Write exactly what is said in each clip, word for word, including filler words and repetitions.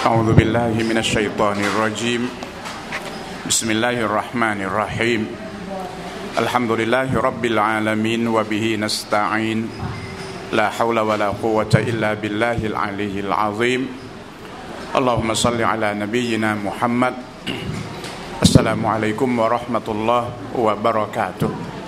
أعوذ بالله من الشيطان الرجيم بسم الله الرحمن الرحيم الحمد لله رب العالمين وبه نستعين لا حول ولا قوة إلا بالله العلي العظيم اللهم صل على نبينا محمد السلام عليكم ورحمة الله وبركاته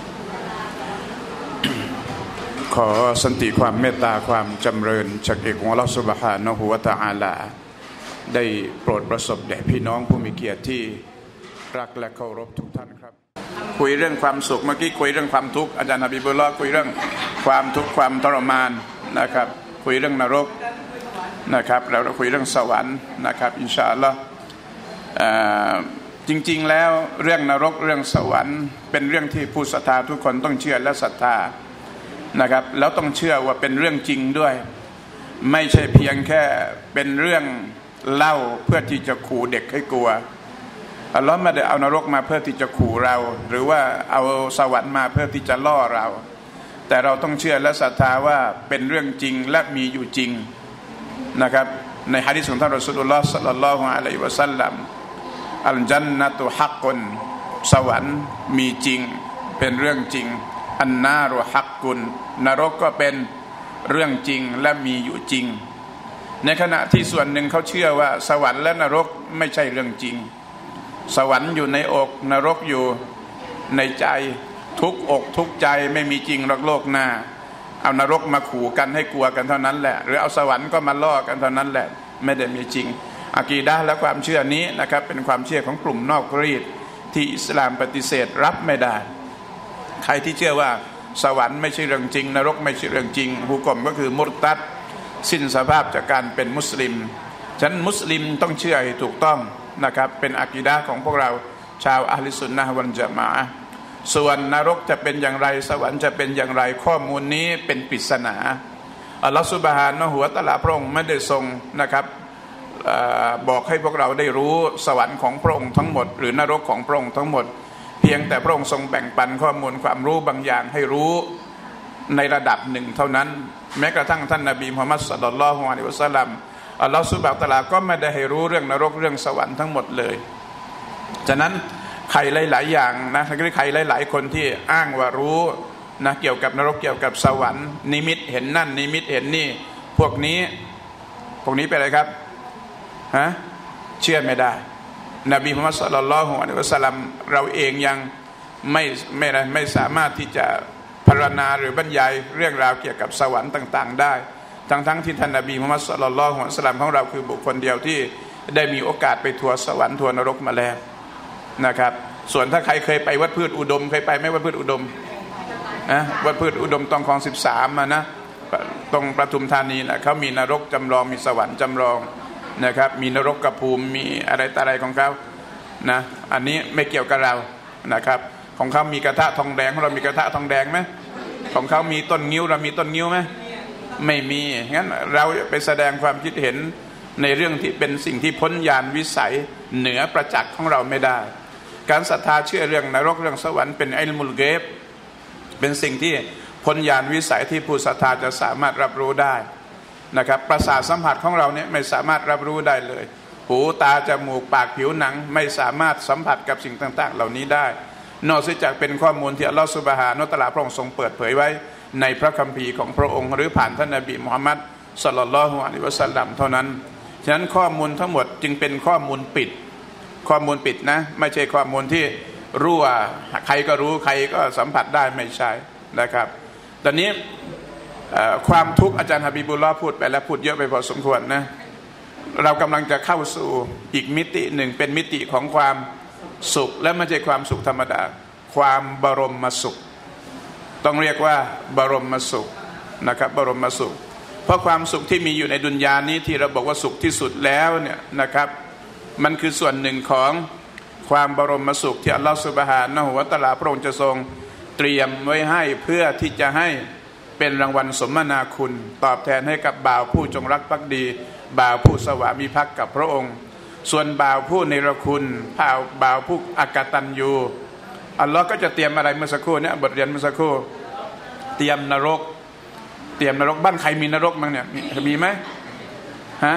ขอสันติความเมตตาความจำเริญจากเอกของอัลเลาะห์ซุบฮานะฮูวะตะอาลาได้โปรดประสบแด่พี่น้องผู้มีเกียรติที่รักและเคารพทุกท่านครับคุยเรื่องความสุขเมื่อกี้คุยเรื่องความทุกข์อาจารย์ฮะบิบุลลอฮ์คุยเรื่องความทุกข์ความทรมานนะครับคุยเรื่องนรกนะครับแล้วเราคุยเรื่องสวรรค์นะครับอินชาอัลลอฮ์จริงๆแล้วเรื่องนรกเรื่องสวรรค์เป็นเรื่องที่ผู้ศรัทธาทุกคนต้องเชื่อและศรัทธานะครับแล้วต้องเชื่อว่าเป็นเรื่องจริงด้วยไม่ใช่เพียงแค่เป็นเรื่องเล่าเพื่อที่จะขู่เด็กให้กลัวอัลลอฮ์ไม่ได้เอานรกมาเพื่อที่จะขู่เราหรือว่าเอาสวรรค์มาเพื่อที่จะล่อเราแต่เราต้องเชื่อและศรัทธาว่าเป็นเรื่องจริงและมีอยู่จริงนะครับในหะดีษของท่านรอซูลุลลอฮ์ศ็อลลัลลอฮุอะลัยฮิวะซัลลัมอัลญันนะตุฮักกุนสวรรค์มีจริงเป็นเรื่องจริงอันนารุฮักกุนนรกก็เป็นเรื่องจริงและมีอยู่จริงในขณะที่ส่วนหนึ่งเขาเชื่อว่าสวรรค์และนรกไม่ใช่เรื่องจริงสวรรค์อยู่ในอกนรกอยู่ในใจทุกอกทุกใจไม่มีจริงหรอกโลกหน้าเอานรกมาขู่กันให้กลัวกันเท่านั้นแหละหรือเอาสวรรค์ก็มาล่อกันเท่านั้นแหละไม่ได้มีจริงอะกีดะห์และความเชื่อนี้นะครับเป็นความเชื่อของกลุ่มนอกรีดที่อิสลามปฏิเสธรับไม่ได้ใครที่เชื่อว่าสวรรค์ไม่ใช่เรื่องจริงนรกไม่ใช่เรื่องจริงฮุกมก็คือมุรตัดสิ้นสภาพจากการเป็นมุสลิมฉะนั้นมุสลิมต้องเชื่อให้ถูกต้องนะครับเป็นอะกีดะห์ของพวกเราชาวอะห์ลิสซุนนะฮ์วัลญะมาอะห์ส่วนนรกจะเป็นอย่างไรสวรรค์จะเป็นอย่างไรข้อมูลนี้เป็นปริศนาอัลลอฮฺซุบฮานะฮูวะตะอาลาพระองค์ไม่ได้ทรงนะครับบอกให้พวกเราได้รู้สวรรค์ของพระองค์ทั้งหมดหรือนรกของพระองค์ทั้งหมดเพียงแต่พระองค์ทรงแบ่งปันข้อมูลความรู้บางอย่างให้รู้ในระดับหนึ่งเท่านั้นแม้กระทั่งท่านนบีมุฮัมมัดศ็อลลัลลอฮุอะลัยฮิวะซัลลัมอัลลอฮฺซุบฮานะฮูวะตะอาลาก็ไม่ได้ให้รู้เรื่องนรกเรื่องสวรรค์ทั้งหมดเลยฉะนั้นใครหลายๆอย่างนะใครหลายๆคนที่อ้างว่ารู้นะเกี่ยวกับนรกเกี่ยวกับสวรรค์นิมิตเห็นนั่นนิมิตเห็นนี่พวกนี้พวกนี้เป็นอะไรครับฮะเชื่อไม่ได้นบีมุฮัมมัดศ็อลลัลลอฮุอะลัยฮิวะซัลลัมเราเองยังไม่ไม่ไม่สามารถที่จะพรรณนาหรือบรรยายเรื่องราวเกี่ยวกับสวรรค์ต่างๆได้ทั้งๆที่ท่านนบีมุฮัมมัดศ็อลลัลลอฮุอะลัยฮิวะซัลลัมของเราคือบุคคลเดียวที่ได้มีโอกาสไปทัวร์สวรรค์ทัวร์นรกมาแล้วนะครับส่วนถ้าใครเคยไปวัดพืชอุดมเคยไปไหมวัดพืชอุดมนะวัดพืชอุดมตรงคลองสิบสามอ่ะนะตรงปทุมธานีนะเขามีนรกจำลองมีสวรรค์จำลองนะครับมีนรกกระภูมิมีอะไรต่ออะไรของเขานะอันนี้ไม่เกี่ยวกับเรานะครับของเขามีกระทะทองแดงของเรามีกระทะทองแดงไหมของเขามีต้นงิ้วเรามีต้นงิ้วไหมไม่มีงั้นเราไปแสดงความคิดเห็นในเรื่องที่เป็นสิ่งที่พ้นญาณวิสัยเหนือประจักษ์ของเราไม่ได้การศรัทธาเชื่อเรื่องนรกเรื่องสวรรค์เป็นอิลมุลเกฟเป็นสิ่งที่พ้นญาณวิสัยที่ผู้ศรัทธาจะสามารถรับรู้ได้นะครับประสาทสัมผัสของเราเนี่ยไม่สามารถรับรู้ได้เลยหูตาจมูกปากผิวหนังไม่สามารถสัมผัสกับสิ่งต่างๆเหล่านี้ได้นอกจากเป็นข้อมูลที่อัลลอฮฺซุบฮานะฮูวะตะอาลาพระองค์ทรงเปิดเผยไว้ในพระคัมภีร์ของพระองค์หรือผ่านท่านนบีมุฮัมมัดศ็อลลัลลอฮุอะลัยฮิวะซัลลัมเท่านั้นฉะนั้นข้อมูลทั้งหมดจึงเป็นข้อมูลปิดข้อมูลปิดนะไม่ใช่ข้อมูลที่รู้ว่าใครก็รู้ใครก็สัมผัสได้ไม่ใช่นะครับตอนนี้ความทุกข์อาจารย์ฮะบิบุลลอฮ์พูดไปแล้วพูดเยอะไปพอสมควรนะเรากำลังจะเข้าสู่อีกมิติหนึ่งเป็นมิติของความสุขและไม่ใช่ความสุขธรรมดาความบรมสุขต้องเรียกว่าบรมสุขนะครับบรมสุขเพราะความสุขที่มีอยู่ในดุนยานี้ที่เราบอกว่าสุขที่สุดแล้วเนี่ยนะครับมันคือส่วนหนึ่งของความบรมสุขที่อัลลอฮฺซุบฮานะฮูวะตะอาลาพระองค์จะทรงเตรียมไว้ให้เพื่อที่จะให้เป็นรางวัลสมนาคุณตอบแทนให้กับบ่าวผู้จงรักภักดีบ่าวผู้สวามิภักดิ์กับพระองค์ส่วนบ่าวผู้เนรคุณบ่าวบ่าวผู้อกตัญญูอัลลอฮ์ก็จะเตรียมอะไรเมื่อสักครู่เนี่ยบทเรียนเมื่อสักครู่เตรียมนรกเตรียมนรกบ้านใครมีนรกบ้างเนี่ยมีไหมฮะ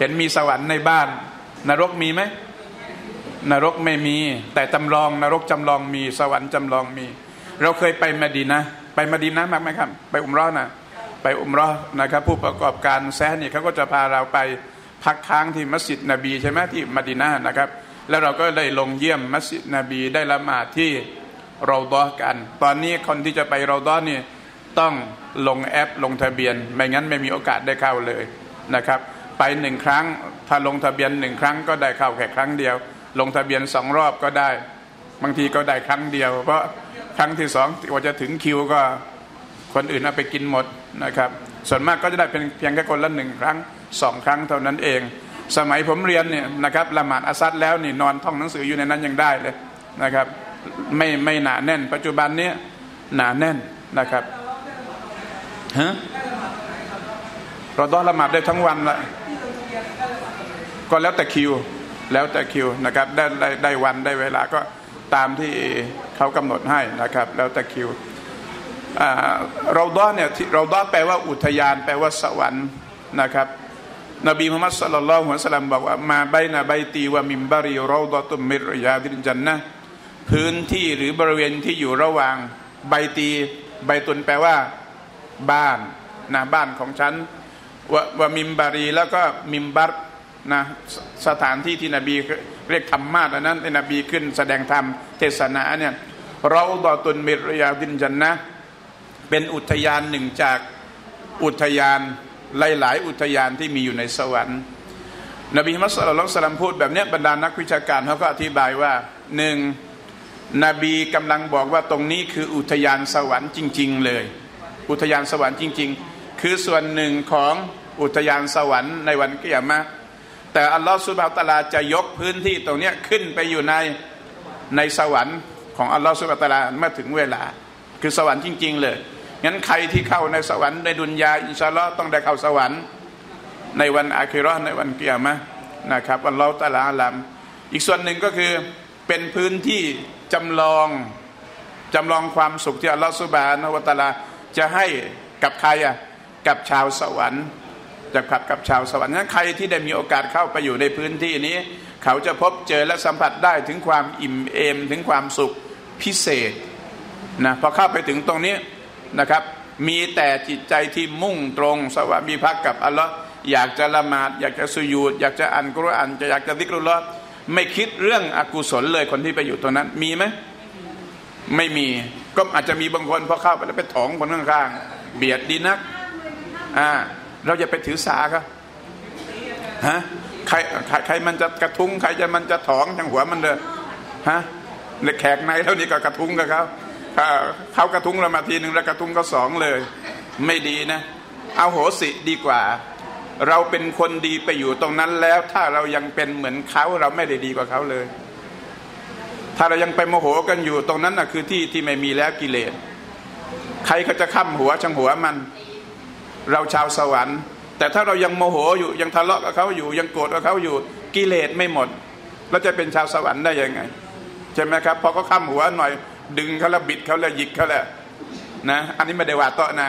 เห็นมีสวรรค์ในบ้านนรกมีไหมนรกไม่มีแต่จำลองนรกจำลองมีสวรรค์จำลองมีเราเคยไปมะดีนะห์ไปมะดีนะห์มากไหมครับไปอุมเราะห์นะไปอุมเราะห์นะครับผู้ประกอบการแซะนี่เขาก็จะพาเราไปพักค้างที่มัสยิดนบีใช่ไหมที่มะดีนะห์นะครับแล้วเราก็ได้ลงเยี่ยมมัสยิดนบีได้ละหมาดที่เราฎอกันตอนนี้คนที่จะไปเราฎอนี่ต้องลงแอปลงทะเบียนไม่งั้นไม่มีโอกาสได้เข้าเลยนะครับไปหนึ่งครั้งถ้าลงทะเบียนหนึ่งครั้งก็ได้เข้าแค่ครั้งเดียวลงทะเบียนสองรอบก็ได้บางทีก็ได้ครั้งเดียวเพราะครั้งที่สองกว่าจะถึงคิวก็คนอื่นเอาไปกินหมดนะครับส่วนมากก็จะได้เป็นเพียงแค่คนละหนึ่งครั้งสองครั้งเท่านั้นเองสมัยผมเรียนเนี่ยนะครับละหมาดอัสซัดแล้วนี่นอนท่องหนังสืออยู่ในนั้นยังได้เลยนะครับไม่ไม่หนาแน่นปัจจุบันนี้หนาแน่นนะครับฮะเราต้องละหมาดได้ทั้งวันละก็แล้วแต่คิวแล้วแต่คิวนะครับได้ได้ได้วันได้เวลาก็ตามที่เขากำหนดให้นะครับแล้วแต่คิวเราฎอเนี่ยเราฎอแปลว่าอุทยานแปลว่าสวรรค์นะครับนบีมุฮัมมัดศ็อลลัลลอฮุอะลัยฮิวะซัลลัมบอกว่ามาบัยนะบัยตีวะมิมบาริเราฎอตุมมิรริยาดิลญันนะห์พื้นที่หรือบริเวณที่อยู่ระหว่างใบตีใบตุนแปลว่าบ้านนะบ้านของฉันวะวะมิมบารีแล้วก็มิมบัรนะสถานที่ที่นบีเรียกธรรมาสนั้นที่นบีขึ้นแสดงธรรมเทศนาเนี่ยเราฎอตุนมิรริยาดิลญันนะห์เป็นอุทยานหนึ่งจากอุทยานหลายๆอุทยานที่มีอยู่ในสวรรค์นบีมุฮัมมัดศ็อลลัลลอฮุอะลัยฮิวะซัลลัมพูดแบบนี้บรรดานักวิชาการเขาก็อธิบายว่าหนึ่งนบีกำลังบอกว่าตรงนี้คืออุทยานสวรรค์จริงๆเลยอุทยานสวรรค์จริงๆคือส่วนหนึ่งของอุทยานสวรรค์ในวันกิยามะห์แต่อัลลอฮฺซุบฮานะฮูวะตะอาลาจะยกพื้นที่ตรงนี้ขึ้นไปอยู่ในในสวรรค์ของอัลลอฮฺซุบฮานะฮูวะตะอาลาเมื่อถึงเวลาคือสวรรค์จริงๆเลยงั้นใครที่เข้าในสวรรค์ในดุนยาอินชาอัลลอฮ์ต้องได้เข้าสวรรค์ในวันอาคิเราะห์ในวันกิยามะห์นะครับอัลลอฮฺตะอาลาอะลัมอีกส่วนหนึ่งก็คือเป็นพื้นที่จำลองจำลองความสุขที่อัลลอฮฺซุบฮานะฮูวะตะอาลาจะให้กับใครอ่ะกับชาวสวรรค์จะขับกับชาวสวรรค์นั้นใครที่ได้มีโอกาสเข้าไปอยู่ในพื้นที่นี้เขาจะพบเจอและสัมผัสได้ถึงความอิ่มเอมถึงความสุขพิเศษนะพอเข้าไปถึงตรงนี้นะครับมีแต่จิตใจที่มุ่งตรงสวามิภักดิ์กับอัลลอฮ์อยากจะละหมาดอยากจะสุญูดอยากจะอ่านกุรอานจะอยากจะซิกรุลลอฮ์ไม่คิดเรื่องอกุศลเลยคนที่ไปอยู่ตรงนั้นมีไหมไม่มีก็อาจจะมีบางคนพอเข้าไปแล้วไปถองคนข้างๆเบียดดีนักอ่าเราอย่าไปถือสาครับฮะใครใครมันจะกระทุ้งใครจะมันจะถองทางหัวมันเลยฮะในแขกในเท่านี้ก็กระทุ้งกับเขาเขากระทุ้งเรามาทีหนึ่งแล้วกระทุ้งก็สองเลยไม่ดีนะเอาโหสิดีกว่าเราเป็นคนดีไปอยู่ตรงนั้นแล้วถ้าเรายังเป็นเหมือนเขาเราไม่ได้ดีกว่าเขาเลยถ้าเรายังไปโมโหกันอยู่ตรงนั้นน่ะคือที่ที่ไม่มีแล้วกิเลสใครก็จะค้ำหัวช่างหัวมันเราชาวสวรรค์แต่ถ้าเรายังโมโหอยู่ยังทะเลาะกับเขาอยู่ยังโกรธกับเขาอยู่กิเลสไม่หมดเราจะเป็นชาวสวรรค์ได้ยังไงใช่ไหมครับพอเขาค้ำหัวหน่อยดึงเขาแล้วบิดเขาแล้วหยิกเขาแล้วนะอันนี้ไม่ได้ว่าโต๊ะนะ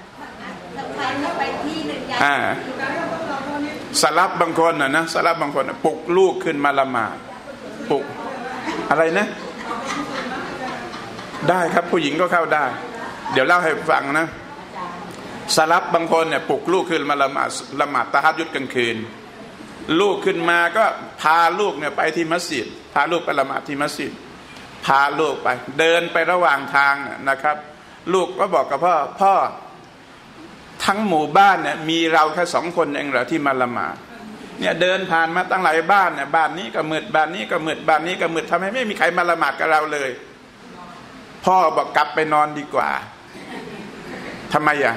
อ่าสลับบางคนนะนะสลับบางคนปลุกลูกขึ้นมาละหมาดปลุกอะไรนะได้ครับผู้หญิงก็เข้าได้เดี๋ยวเล่าให้ฟังนะสลับบางคนเนี่ยปลุกลูกขึ้นมาละหมาดละหมาดตะฮัจญุดกลางคืนลูกขึ้นมาก็พาลูกเนี่ยไปที่มัสยิดพาลูกไปละหมาดที่มัสยิดพาลูกไปเดินไประหว่างทางนะครับลูกก็บอกกับพ่อพ่อทั้งหมู่บ้านเนี่ยมีเราแค่สองคนเองเหรอที่มาละหมาดเนี่ยเดินผ่านมาตั้งหลายบ้านเนี่ยบ้านนี้ก็มืดบ้านนี้ก็มืดบ้านนี้ก็มืดทำให้ไม่มีใครมาละหมาดกับเราเลยพ่อบอกกลับไปนอนดีกว่าทำไมอ่ะ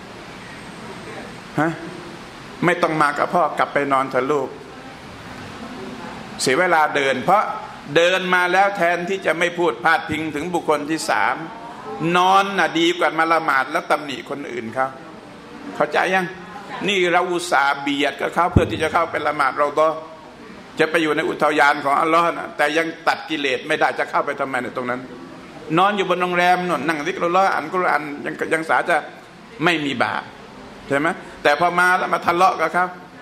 ฮะไม่ต้องมากับพ่อกลับไปนอนเถอะลูกเสียเวลาเดินเพราะเดินมาแล้วแทนที่จะไม่พูดพาดพิงถึงบุคคลที่สามนอนน่ะดีกว่ามาละหมาดแล้วตำหนิคนอื่นเขาเข้าใจยังนี่เราอุตส่าห์เบียดกับเขาเพื่อที่จะเข้าไปละหมาดเราต่อจะไปอยู่ในอุทยานของอัลลอฮ์นะแต่ยังตัดกิเลสไม่ได้จะเข้าไปทำไมในตรงนั้นนอนอยู่บนโรงแรมนอนนั่งซิกรุลลอฮ์อ่านกุรอานยังยังสาจะไม่มีบาปใช่ไหมแต่พอมาแล้วมาทะเลาะกับเขา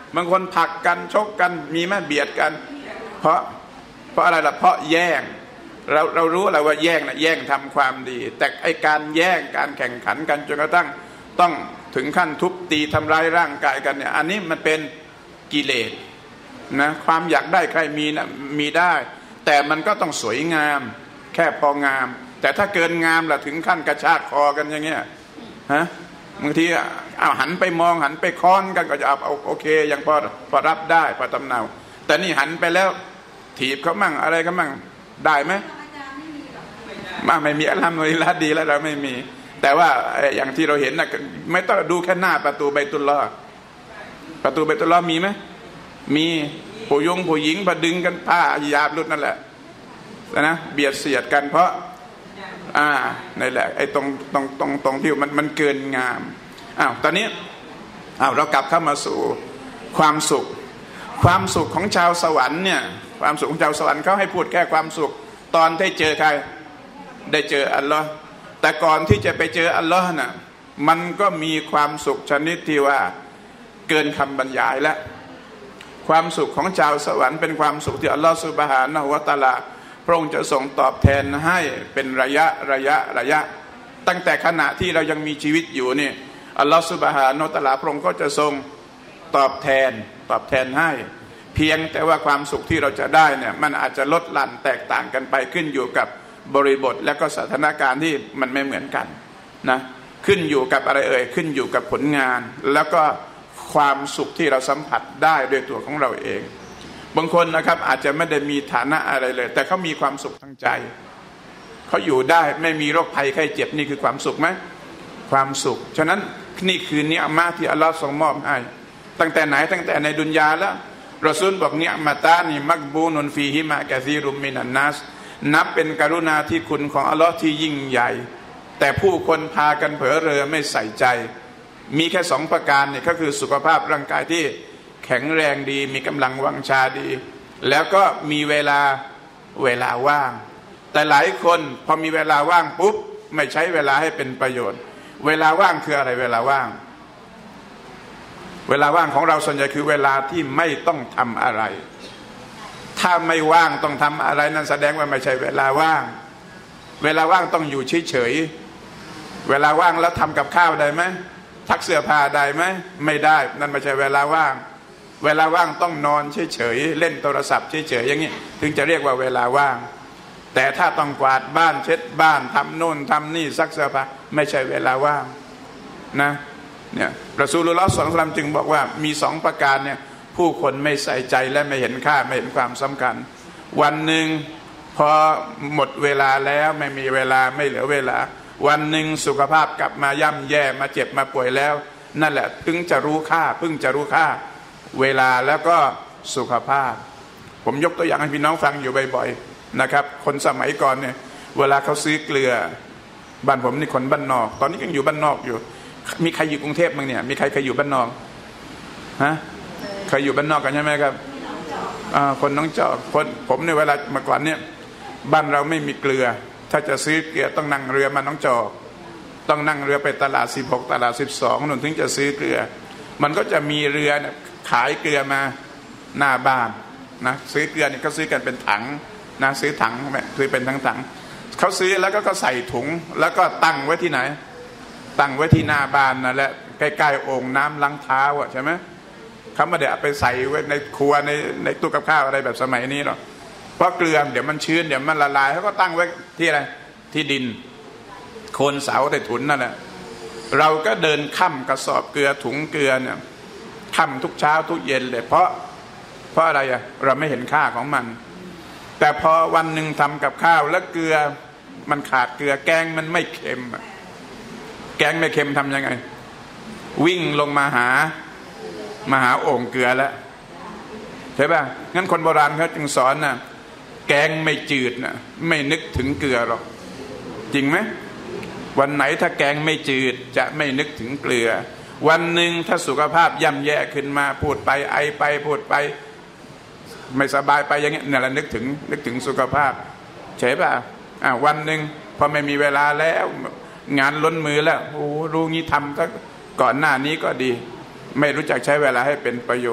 บางคนผลักกันชกกันมีไหมเบียดกันเพราะเพราะอะไรล่ะเพราะแย่งเราเรารู้แล้วว่าแย่งนะแย่งทำความดีแต่ไอการแย่งการแข่งขันกันจนกระทั่งต้องถึงขั้นทุบตีทำร้ายร่างกายกันเนี่ยอันนี้มันเป็นกิเลสนะความอยากได้ใครมีนะมีได้แต่มันก็ต้องสวยงามแค่พองามแต่ถ้าเกินงามล่ะถึงขั้นกระชากคอกันอย่างเงี้ยฮะบางทีเอาหันไปมองหันไปค้อนกันก็จะเอาโอเคยังพอพอรับได้พอตำเนาแต่นี่หันไปแล้วถีบเขามั่งอะไรเขามั่งได้ไหมมาไม่มีอัลฮัมดุลิลละห์ดีแล้วเราไม่มีแต่ว่าอย่างที่เราเห็นนะไม่ต้องดูแค่หน้าประตูไบตุลลอฮ์ประตูไบตุลลอฮ์มีไหมมีผู้ยงผู้หญิงพดึงกันผ้าหยาบรุดนั่นแหละนะเบียดเสียดกันเพราะอ่านี่แหละไอ้ตรงตรงตรงตรงที่มันมันเกินงามอ้าวตอนนี้อ้าวเรากลับเข้ามาสู่ความสุขความสุขของชาวสวรรค์เนี่ยความสุขของชาวสวรรค์เขาให้พูดแค่ความสุขตอนได้เจอใครได้เจออัลลอฮ์แต่ก่อนที่จะไปเจออัลลอฮ์น่ะมันก็มีความสุขชนิดที่ว่าเกินคำบรรยายแล้วความสุขของชาวสวรรค์เป็นความสุขที่อัลลอฮ์ซุบฮานะฮูวะตะอาลาพระองค์จะทรงตอบแทนให้เป็นระยะระยะระยะตั้งแต่ขณะที่เรายังมีชีวิตอยู่นี่อัลลอฮ์ซุบฮานะฮูวะตะอาลาพระองค์ก็จะทรงตอบแทนตอบแทนให้เพียงแต่ว่าความสุขที่เราจะได้เนี่ยมันอาจจะลดหลั่นแตกต่างกันไปขึ้นอยู่กับบริบทและก็สถานการณ์ที่มันไม่เหมือนกันนะขึ้นอยู่กับอะไรเอ่ยขึ้นอยู่กับผลงานแล้วก็ความสุขที่เราสัมผัสได้ด้วยตัวของเราเองบางคนนะครับอาจจะไม่ได้มีฐานะอะไรเลยแต่เขามีความสุขทางใจเขาอยู่ได้ไม่มีโรคภัยไข้เจ็บนี่คือความสุขไหมความสุขฉะนั้นนี่คือเนียมะที่อัลลอฮ์ทรงมอบให้ตั้งแต่ไหนตั้งแต่ในดุนยาแล้วรอซูลบอกเนียมะตานีมักบูนุนฟีฮิมะกะซีรุมมินันนัสนับเป็นกรุณาธิคุณของอัลลอฮ์ที่ยิ่งใหญ่แต่ผู้คนพากันเผลอเรอไม่ใส่ใจมีแค่สองประการเนี่ยก็คือสุขภาพร่างกายที่แข็งแรงดีมีกำลังวังชาดีแล้วก็มีเวลาเวลาว่างแต่หลายคนพอมีเวลาว่างปุ๊บไม่ใช้เวลาให้เป็นประโยชน์เวลาว่างคืออะไรเวลาว่างเวลาว่างของเราส่วนใหญ่คือเวลาที่ไม่ต้องทำอะไรถ้าไม่ว่างต้องทำอะไรนั่นแสดงว่าไม่ใช่เวลาว่างเวลาว่างต้องอยู่เฉยๆเวลาว่างแล้วทำกับข้าวได้ไหมซักเสื้อผ้าได้ไหมไม่ได้นั่นไม่ใช่เวลาว่างเวลาว่างต้องนอนเฉยๆเล่นโทรศัพท์เฉยๆอย่างนี้ถึงจะเรียกว่าเวลาว่างแต่ถ้าต้องกวาดบ้านเช็ดบ้านทำโน่นทำนี่ซักเสื้อผ้าไม่ใช่เวลาว่างนะเนี่ยรอซูลุลลอฮ์ศ็อลลัลลอฮุอะลัยฮิวะซัลลัมจึงบอกว่ามีสองประการเนี่ยผู้คนไม่ใส่ใจและไม่เห็นค่าไม่เห็นความสำคัญวันหนึ่งพอหมดเวลาแล้วไม่มีเวลาไม่เหลือเวลาวันหนึ่งสุขภาพกลับมาย่ำแย่มาเจ็บมาป่วยแล้วนั่นแหละเพิ่งจะรู้ค่าเพิ่งจะรู้ค่าเวลาแล้วก็สุขภาพผมยกตัวอย่างให้พี่น้องฟังอยู่บ่อยๆนะครับคนสมัยก่อนเนี่ยเวลาเขาซื้อเกลือบ้านผมนี่คนบ้านนอกตอนนี้ยังอยู่บ้านนอกอยู่มีใครอยู่กรุงเทพมั้งเนี่ยมีใครเคยอยู่บ้านนอกฮะเคยอยู่บ้านนอกกันใช่ไหมครับอ่าคนน้องจอกคนผมในเวลาเมื่อก่อนเนี่ยบ้านเราไม่มีเกลือถ้าจะซื้อเกลือต้องนั่งเรือมาน้องจอกต้องนั่งเรือไปตลาดสิบหกตลาดสิบสองนู่นถึงจะซื้อเกลือมันก็จะมีเรือเนี่ยขายเกลือมาหน้าบ้านนะซื้อเกลือเนี่ยก็ซื้อกันเป็นถังนะซื้อถังซื้อเป็นทั้งถังเขาซื้อแล้วก็ก็ใส่ถุงแล้วก็ตั้งไว้ที่ไหนตั้งไว้ที่หน้าบ้านนั่นแหละใกล้ๆโอ่งน้ำล้างเท้าอ่ะใช่ไหมเขาไม่ได้เอาไปใส่ไว้ในครัวในในตู้กับข้าวอะไรแบบสมัยนี้หรอกเพราะเกลือเดี๋ยวมันชื้นเดี๋ยวมันละลายเขาก็ตั้งไว้ที่อะไรที่ดินโคนเสาแต่ถุนนั่นแหละเราก็เดินค่ำกระสอบเกลือถุงเกลือเนี่ยค่ำทุกเช้าทุกเย็นเลยเพราะเพราะอะไรอ่ะเราไม่เห็นค่าของมันแต่พอวันหนึ่งทำกับข้าวแล้วเกลือมันขาดเกลือแกงมันไม่เค็มแกงไม่เค็มทำยังไงวิ่งลงมาหามาหาโอ่งเกลือแล้วใช่ป่ะงั้นคนโบราณเขาจึงสอนนะแกงไม่จืดนะไม่นึกถึงเกลือหรอกจริงไหมวันไหนถ้าแกงไม่จืดจะไม่นึกถึงเกลือวันหนึ่งถ้าสุขภาพย่ำแย่ขึ้นมาพูดไปไอไปพูดไปไม่สบายไปอย่างเงี้ยเนี่ยเรานึกถึงนึกถึงสุขภาพใช่ป่ะอ่าวันหนึ่งพอไม่มีเวลาแล้วงานล้นมือแล้วโอ้รู้งี้ทำก็ก่อนหน้านี้ก็ดีไม่รู้จักใช้เวลาให้เป็นประโยชน์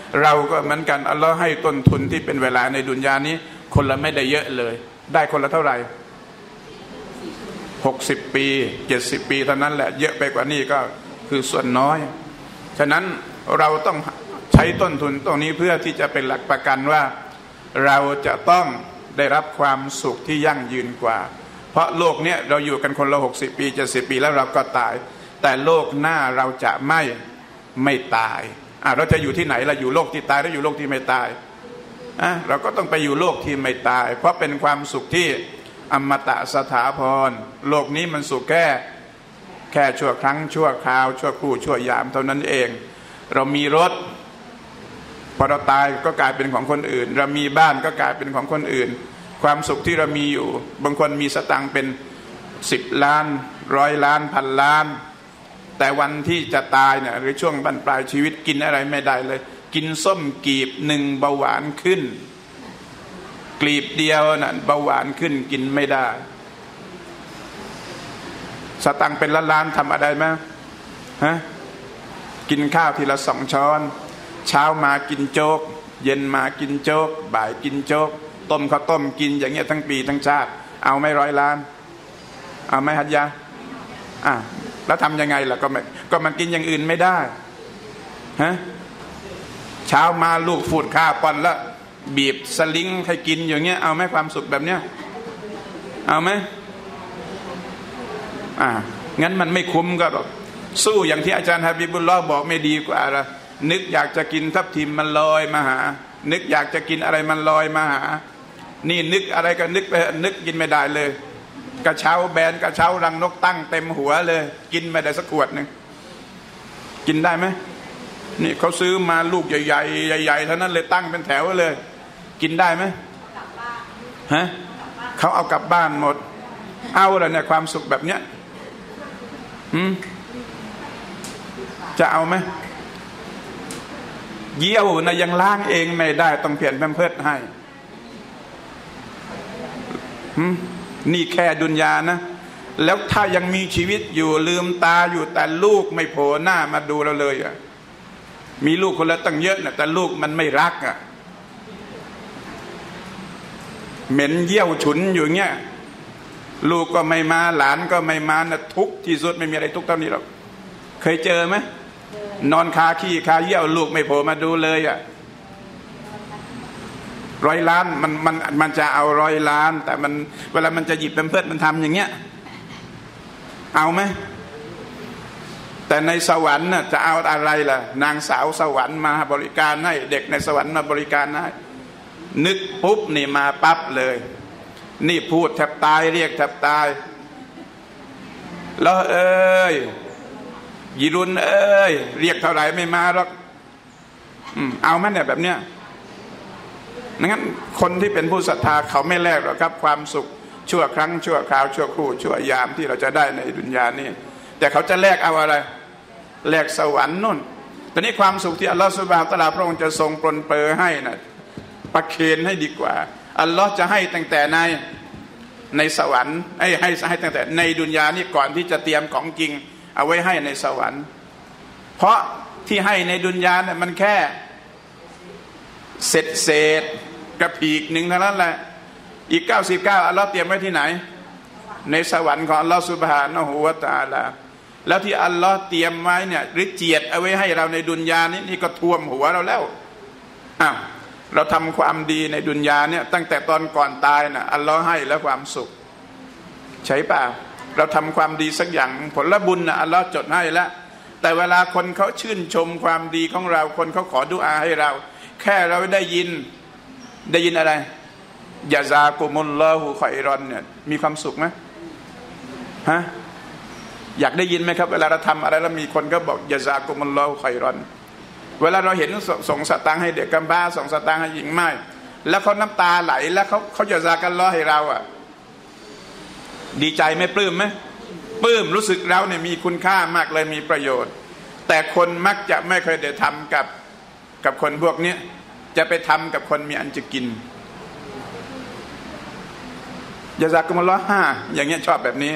เราก็เหมือนกันอัลลอฮ์ให้ต้นทุนที่เป็นเวลาในดุนยานี้คนละไม่ได้เยอะเลยได้คนละเท่าไหร่หกสิบปีเจ็ดสิบปีเท่านั้นแหละเยอะไปกว่านี้ก็คือส่วนน้อยฉะนั้นเราต้องใช้ต้นทุนตรงนี้เพื่อที่จะเป็นหลักประกันว่าเราจะต้องได้รับความสุขที่ยั่งยืนกว่าเพราะโลกเนี้ยเราอยู่กันคนละหกสิบปีเจ็ดสิบปีแล้วเราก็ตายแต่โลกหน้าเราจะไม่ไม่ตายอ่ะเราจะอยู่ที่ไหนเราอยู่โลกที่ตายหรืออยู่โลกที่ไม่ตายอ่ะเราก็ต้องไปอยู่โลกที่ไม่ตายเพราะเป็นความสุขที่อมตะสถาพรโลกนี้มันสุขแค่แค่ชั่วครั้งชั่วคราวชั่วครู่ชั่วยามเท่านั้นเองเรามีรถพอเราตายก็กลายเป็นของคนอื่นเรามีบ้านก็กลายเป็นของคนอื่นความสุขที่เรามีอยู่บางคนมีสตังค์เป็นสิบล้านร้อยล้านพันล้านแต่วันที่จะตายเนี่ยหรือช่วงบั้นปลายชีวิตกินอะไรไม่ได้เลยกินส้มกีบหนึ่งเบาหวานขึ้นกลีบเดียวน่ะเบาหวานขึ้นกินไม่ได้สตังค์เป็นล้านล้านทำอะไรไหมฮะกินข้าวทีละสองช้อนเช้ามากินโจ๊กเย็นมากินโจ๊กบ่ายกินโจ๊กต้มข้าวต้มกินอย่างเงี้ยทั้งปีทั้งชาติเอาไม่ร้อยล้านเอาไม่ฮัจญะอ่ะแล้วทำยังไงล่ะก็ไม่ก็มันกินอย่างอื่นไม่ได้ฮะเช้ามาลูกฟูดข้าวปอนแล้วบีบสลิงให้กินอย่างเงี้ยเอาไหมความสุขแบบเนี้ยเอาไหมอ่างั้นมันไม่คุ้มก็หรอกสู้อย่างที่อาจารย์ฮะบิบุลลอฮ์บอกไม่ดีกว่าละนึกอยากจะกินทับทิมมันลอยมาหานึกอยากจะกินอะไรมันลอยมาหานี่นึกอะไรก็นึกไปนึกกินไม่ได้เลยกระเช้าแบนกระเช้ารังนกตั้งเต็มหัวเลยกินไม่ได้สักขวดหนึ่งกินได้ไหมนี่เขาซื้อมาลูกใหญ่ๆใหญ่ๆเท่านั้นเลยตั้งเป็นแถวเลยกินได้ไหมฮะเขาเอากลับบ้านหมดเอาละเนี่ยความสุขแบบเนี้ยหืมจะเอาไหมเยี่ยวนะยังล้างเองไม่ได้ต้องเปลี่ยนแพมเพิร์สให้หืมนี่แค่ดุนยานะแล้วถ้ายังมีชีวิตอยู่ลืมตาอยู่แต่ลูกไม่โผล่หน้ามาดูเราเลยอ่ะมีลูกคนละตั้งเยอะนะแต่ลูกมันไม่รักอ่ะเหม็นเยี่ยวฉุนอยู่เงี้ยลูกก็ไม่มาหลานก็ไม่มานะทุกที่สุดไม่มีอะไรทุกเท่านี้หรอกเคยเจอไหมนอนคาขี้คาเยี่ยวลูกไม่โผล่มาดูเลยอ่ะร้อยล้านมันมันมันจะเอาร้อยล้านแต่มันเวลามันจะหยิบเป็นเพื่อนมันทำอย่างเงี้ยเอาไหมแต่ในสวรรค์น่ะจะเอาอะไรล่ะนางสาวสวรรค์มาบริการให้เด็กในสวรรค์มาบริการให้นึกปุ๊บนี่มาปั๊บเลยนี่พูดแทบตายเรียกแทบตายแล้วเอ้ยยิรุนเอ้ยเรียกเท่าไหร่ไม่มาหรอกอืมเอาไหมเนี่ยแบบเนี้ยงั้นคนที่เป็นผู้ศรัทธาเขาไม่แลกหรอกครับความสุขชั่วครั้งชั่วคราวชั่วครู่ชั่วยามที่เราจะได้ในดุนยานี้แต่เขาจะแลกเอาอะไรแลกสวรรค์นู่นตอนนี้ความสุขที่อัลลอฮฺซุบฮานะฮูวะตะอาลาพระองค์จะทรงปรนเปรอให้นะประเคนให้ดีกว่าอัลลอฮฺจะให้ตั้งแต่ในในสวรรค์ให้ให้ให้ตั้งแต่ในดุนยานี้ก่อนที่จะเตรียมของจริงเอาไว้ให้ในสวรรค์เพราะที่ให้ในดุนยาเนี่ยมันแค่เศษเศษกระพีกหนึ่งเท่านั้นแหละอีกเก้าสิบเก้าอัลลอฮฺเตรียมไว้ที่ไหนในสวรรค์ของอัลลอฮฺซุบฮานะฮูวะตะอาลาแล้วที่อัลลอฮฺเตรียมไว้เนี่ยหรือเจียดเอาไว้ให้เราในดุนยานี้นี่ก็ท่วมหัวเราแล้วอ้าวเราทำความดีในดุนยาเนี่ยตั้งแต่ตอนก่อนตายนะอัลลอฮฺให้แล้วความสุขใช่ป่ะเราทำความดีสักอย่างผลบุญนะอัลลอฮฺจดให้แล้วแต่เวลาคนเขาชื่นชมความดีของเราคนเขาขอดุอาให้เราแค่เราได้ยินได้ยินอะไรยะซากุมุลลอฮุค็อยรอนเนี่ยมีความสุขไหมฮะอยากได้ยินไหมครับเวลาเราทำอะไรแล้วมีคนก็บอกยะซากุมุลลอฮุค็อยรอนเวลาเราเห็นส่งสตางค์ให้เด็กกำพร้าส่งสตางค์ให้หญิงม่ายแล้วเขาน้ำตาไหลแล้วเขาเขายะซากัลลอฮ์ให้เราอ่ะดีใจไหมปลื้มไหมปลื้มรู้สึกเราเนี่ยมีคุณค่ามากเลยมีประโยชน์แต่คนมักจะไม่เคยได้ทำกับกับคนพวกนี้จะไปทำกับคนมีอันจะกินยะซากุมุลลอฮ์ห้าอย่างเงี้ยชอบแบบนี้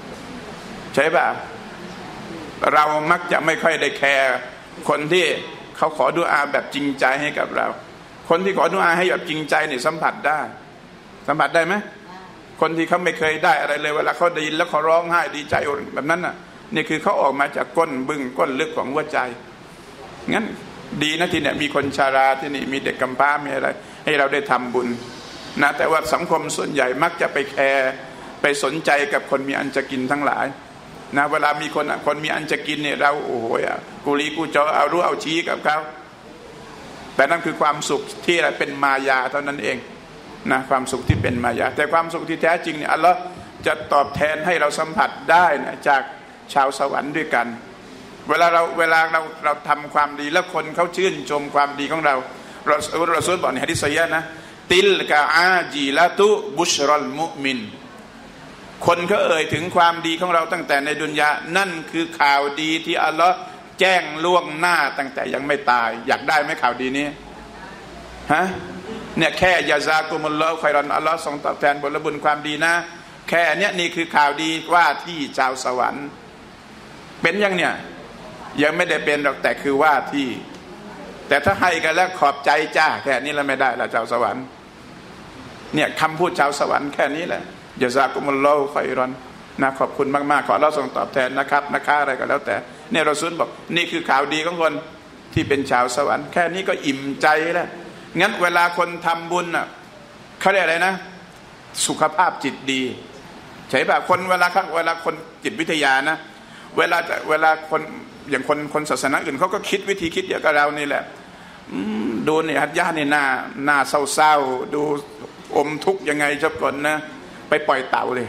ใช่ป่ะเรามักจะไม่ค่อยได้แคร์คนที่เขาขอดุอาแบบจริงใจให้กับเราคนที่ขอดุอาให้แบบจริงใจนี่สัมผัสได้สัมผัสได้ไหมคนที่เขาไม่เคยได้อะไรเลยเวลาเขาได้ยินแล้วเขาร้องไห้ดีใจแบบนั้นน่ะนี่คือเขาออกมาจากก้นบึ้งก้นลึกของหัวใจงั้นดีนะที่เนี่ยมีคนชาราที่นี่มีเด็กกำพร้ามีอะไรให้เราได้ทำบุญนะแต่ว่าสังคมส่วนใหญ่มักจะไปแคร์ไปสนใจกับคนมีอันจะกินทั้งหลายนะเวลามีคนคนมีอันจะกินเนี่ยเราโอ้โหกุลีกูจอเอารู้เอาชี้กับเขาแต่นั่นคือความสุขที่เป็นมายาเท่านั้นเองนะความสุขที่เป็นมายาแต่ความสุขที่แท้จริงเนี่ยอัลลอฮ์จะตอบแทนให้เราสัมผัสได้นะจากชาวสวรรค์ด้วยกันเวลาเราเวลาเราเราทำความดีแล้วคนเขาชื่นชมความดีของเราเราเราซูลบอกในหะดีษซอฮีฮ์นะติลกะอาจีละตุบุชรัลมุมินคนเขาเอ่ยถึงความดีของเราตั้งแต่ในดุนยานั่นคือข่าวดีที่อัลลอฮ์แจ้งล่วงหน้าตั้งแต่ยังไม่ตายอยากได้ไหมข่าวดีนี้ฮะเนี่ยแค่ยาซากุมุลลอฮุค็อยรอนอัลลอฮ์ทรงตอบแทนผลบุญความดีนะแค่เนี้ยนี่คือข่าวดีว่าที่ชาวสวรรค์เป็นยังเนี่ยยังไม่ได้เป็นหรอกแต่คือว่าที่แต่ถ้าให้กันแล้วขอบใจจ้าแค่นี้แล้วไม่ได้ละชาวสวรรค์เนี่ยคำพูดชาวสวรรค์แค่นี้แหละยาซากุมุลลอฮุค็อยรอนนะขอบคุณมากๆขออัลเลาะห์ทรงตอบแทนนะครับนะคะอะไรก็แล้วแต่เนี่ยรอซูลบอกนี่คือข่าวดีของคนที่เป็นชาวสวรรค์แค่นี้ก็อิ่มใจแล้วงั้นเวลาคนทำบุญอ่ะเขาเรียกอะไรนะสุขภาพจิตดีใช่ป่ะคนเวลาเวลาคนจิตวิทยานะเวลาเวลาคนอย่างคนคนศาสนาอื่นเขาก็คิดวิธีคิดเดียวกับเรานี่แหละดูเนี่ยฮัจญาเนี่ยหน้าหน้าเศร้าๆดูอมทุกข์ยังไงเจ้าก่อนนะไปปล่อยเต่าเลย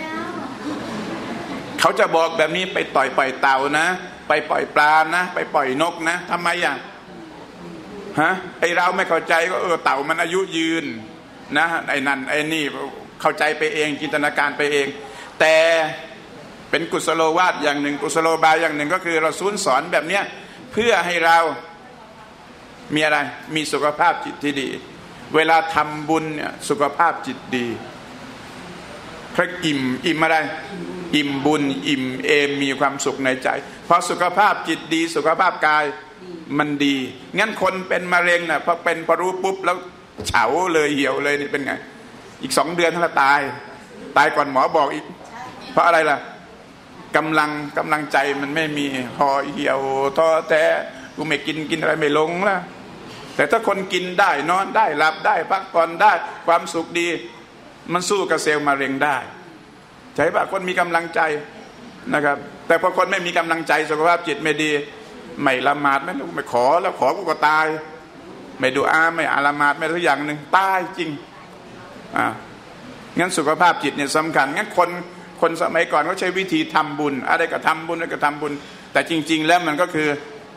เขาจะบอกแบบนี้ไปต่อยปล่อยเต่านะไปปล่อยปลานะไปปล่อยนกนะทำไมอ่ะฮะไอเราไม่เข้าใจก็เออเต่ามันอายุยืนนะไอ้นั่นไอ้นี่เข้าใจไปเองจินตนาการไปเองแต่เป็นกุศโลวาทอย่างหนึ่งกุศโลบายอย่างหนึ่งก็คือเราซูลสอนแบบเนี้ยเพื่อให้เรามีอะไรมีสุขภาพจิตที่ดีเวลาทำบุญเนี่ยสุขภาพจิตดีพระอิ่มอิ่มอะไรอิ่มบุญอิ่มเอมมีความสุขในใจเพราะสุขภาพจิตดีสุขภาพกายมันดีงั้นคนเป็นมะเร็งน่ะพอเป็นพอรู้ปุ๊บแล้วเฉาเลยเหี่ยวเลยนี่เป็นไงอีกสองเดือนถ้าตายตายก่อนหมอบอกอีกเพราะอะไรล่ะกำลังกำลังใจมันไม่มีห่อเหี่ยวท้อแท้กูไม่กินกินอะไรไม่ลงละแต่ถ้าคนกินได้นอนได้หลับได้พักผ่อนได้ความสุขดีมันสู้กับเซลล์มะเร็งได้ใช่ป่ะคนมีกำลังใจนะครับแต่พอคนไม่มีกำลังใจสุขภาพจิตไม่ดีไม่ละหมาดไม่ไม่ขอแล้วขอกูก็ตายไม่ดูอาไม่อาละหมาดไม่ทุกอย่างหนึ่งตายจริงอ่างั้นสุขภาพจิตเนี่ยสำคัญงั้นคนคนสมัยก่อนเขาใช้วิธีทำบุญอะไรก็ทำบุญอะไรก็ทำบุญแต่จริงๆแล้วมันก็คือ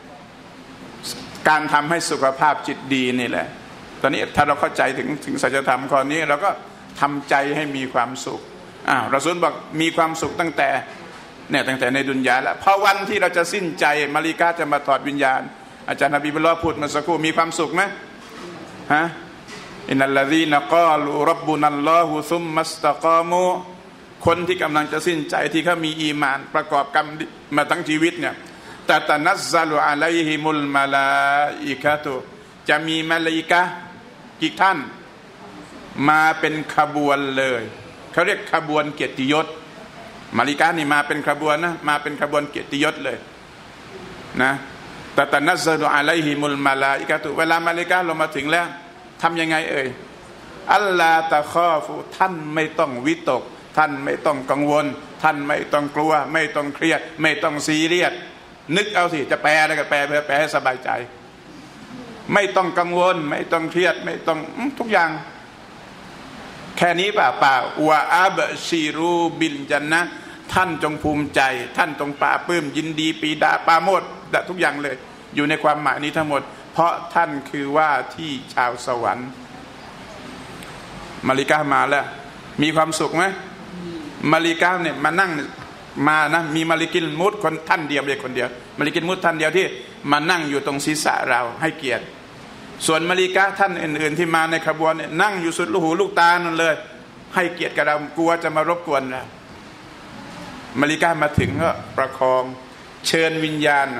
การทำให้สุขภาพจิตดีนี่แหละตอนนี้ถ้าเราเข้าใจถึงถึงสัจธรรมข้อนี้เราก็ทำใจให้มีความสุขอ้าวรอซูลบอกมีความสุขตั้งแต่เนี่ยตั้งแต่ในดุนยาแล้วพอวันที่เราจะสิ้นใจมาลิกาจะมาถอดวิญญาณอาจารย์นบีบุลลอฮ์พูดมาสักครู่มีความสุขไหมฮะอินนัลลซีนะกาลูร็อบบุนัลลอฮุซุมมัสตะกามูคนที่กำลังจะสิ้นใจที่เขามีอีมานประกอบกรรมมาทั้งชีวิตเนี่ยตะตะนัซซะลุอะลัยฮิมุลมะลาอิกะตุจะมีมะลาอิกะฮ์กี่ท่านมาเป็นขบวนเลยเขาเรียกขบวนเกียรติยศมาลิกานี่มาเป็นขบวนนะมาเป็นขบวนเกียรติยศเลยนะตะตะนัซซะลุอะลัยฮิมุลมะลาอิกะตุเวลามาลิกาลงมาถึงแล้วทำยังไงเอ่ยอัลลาตะคอฟุท่านไม่ต้องวิตกท่านไม่ต้องกังวลท่านไม่ต้องกลัวไม่ต้องเครียดไม่ต้องซีเรียสนึกเอาสิจะแปลอะไรก็แปลแปลให้สบายใจไม่ต้องกังวลไม่ต้องเครียดไม่ต้องทุกอย่างแค่นี้ป่าป่าวะอับชีรูบิลจันนะท่านจงภูมิใจท่านจงปลาปลื้มยินดีปีดาปาโมดต์ทุกอย่างเลยอยู่ในความหมายนี้ทั้งหมดเพราะท่านคือว่าที่ชาวสวรรค์มาลิกามาแล้วมีความสุขไหมมาลิกาเนี่ยมานั่งมานะมีมาลิกินมุดคนท่านเดียวเดียวคนเดียวมาลิกินมุดท่านเดียวที่มานั่งอยู่ตรงศีรษะเราให้เกียรติส่วนมาลิกาท่านอื่นๆที่มาในขบวนเนี่ยนั่งอยู่สุดลูกหูลูกตานั่นเลยให้เกียรติกับเรากลัวจะมารบกวนเรามาลิกามาถึงก็ประคองเชิญวิญญาณ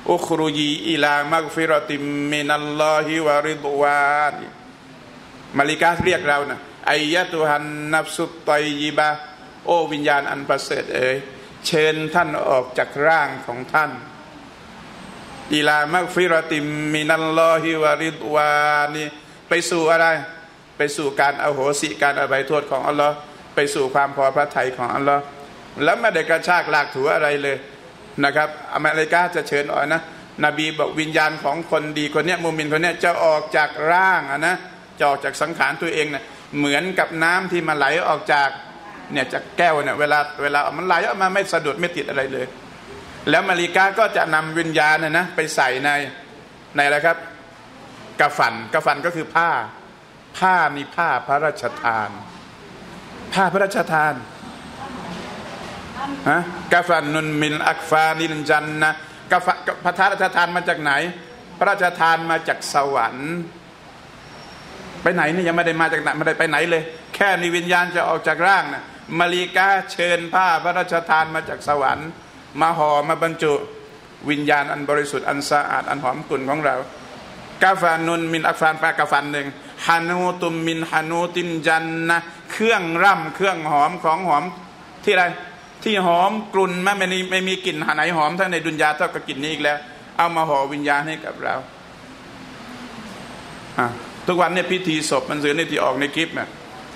อุครุยีอิลามักฟิรติมมินัลลอฮิวะริดวานมาลิกาเรียกเรานะอัยยะตุฮันนัฟสุตตอยยิบะโอวิญญาณอันประเสริฐเอ๋ยเชิญท่านออกจากร่างของท่านอิลามักฟิรติมมินัลลอฮิวะริดวานีไปสู่อะไรไปสู่การอโหสิการอภัยโทษของอัลลอฮ์ไปสู่ความพอพระทัยของอัลลอฮ์แล้วไม่ได้กระชากลากถูอะไรเลยนะครับอเมริกาจะเชิญออกนะนบีบอกวิญญาณของคนดีคนเนี้ยมุมินคนเนี้ยจะออกจากร่างอ่ะนะจะออกจากสังขารตัวเองเนี่ยเหมือนกับน้ำที่มันไหลออกจากเนี่ยจากแก้วเนี่ยเวลาเวลามันไหลออกมาไม่สะดุดไม่ติดอะไรเลยแล้วมาริกาก็จะนำวิญญาณเนี่ยนะไปใส่ในในอะไรครับกะฟันกะฟันก็คือผ้าผ้ามีผ้าพระราชทานผ้าพระราชทานฮะกะฟันนุนมินอักฟานิลจันนะกะฟันพระราชทานมาจากไหนพระราชทานมาจากสวรรค์ไปไหนนี่ยังไม่ได้มาจากไหนไม่ได้ไปไหนเลยแค่นี้วิญญาณจะออกจากร่างนะมาริกาเชิญผ้าพระราชทานมาจากสวรรค์มาห่อมาบรรจุวิญญาณอันบริสุทธิ์อันสะอาดอันหอมกลุ่นของเรากาฟานุนมินอักฟานปากาฟันหนึ่งฮานูตุมมินฮานูตินจันนะเครื่องร่ำเครื่องหอมของหอมที่อะไรที่หอมกลุ่นไม่ไม่ไม่มีกลิ่นไหนหอมทั้งในดุนยาเท่ากับกลิ่นนี้อีกแล้วเอามาห่อวิญญาณให้กับเราทุกวันเนี่ยพิธีศพมันซื้อในที่ออกในคลิปเนี่ย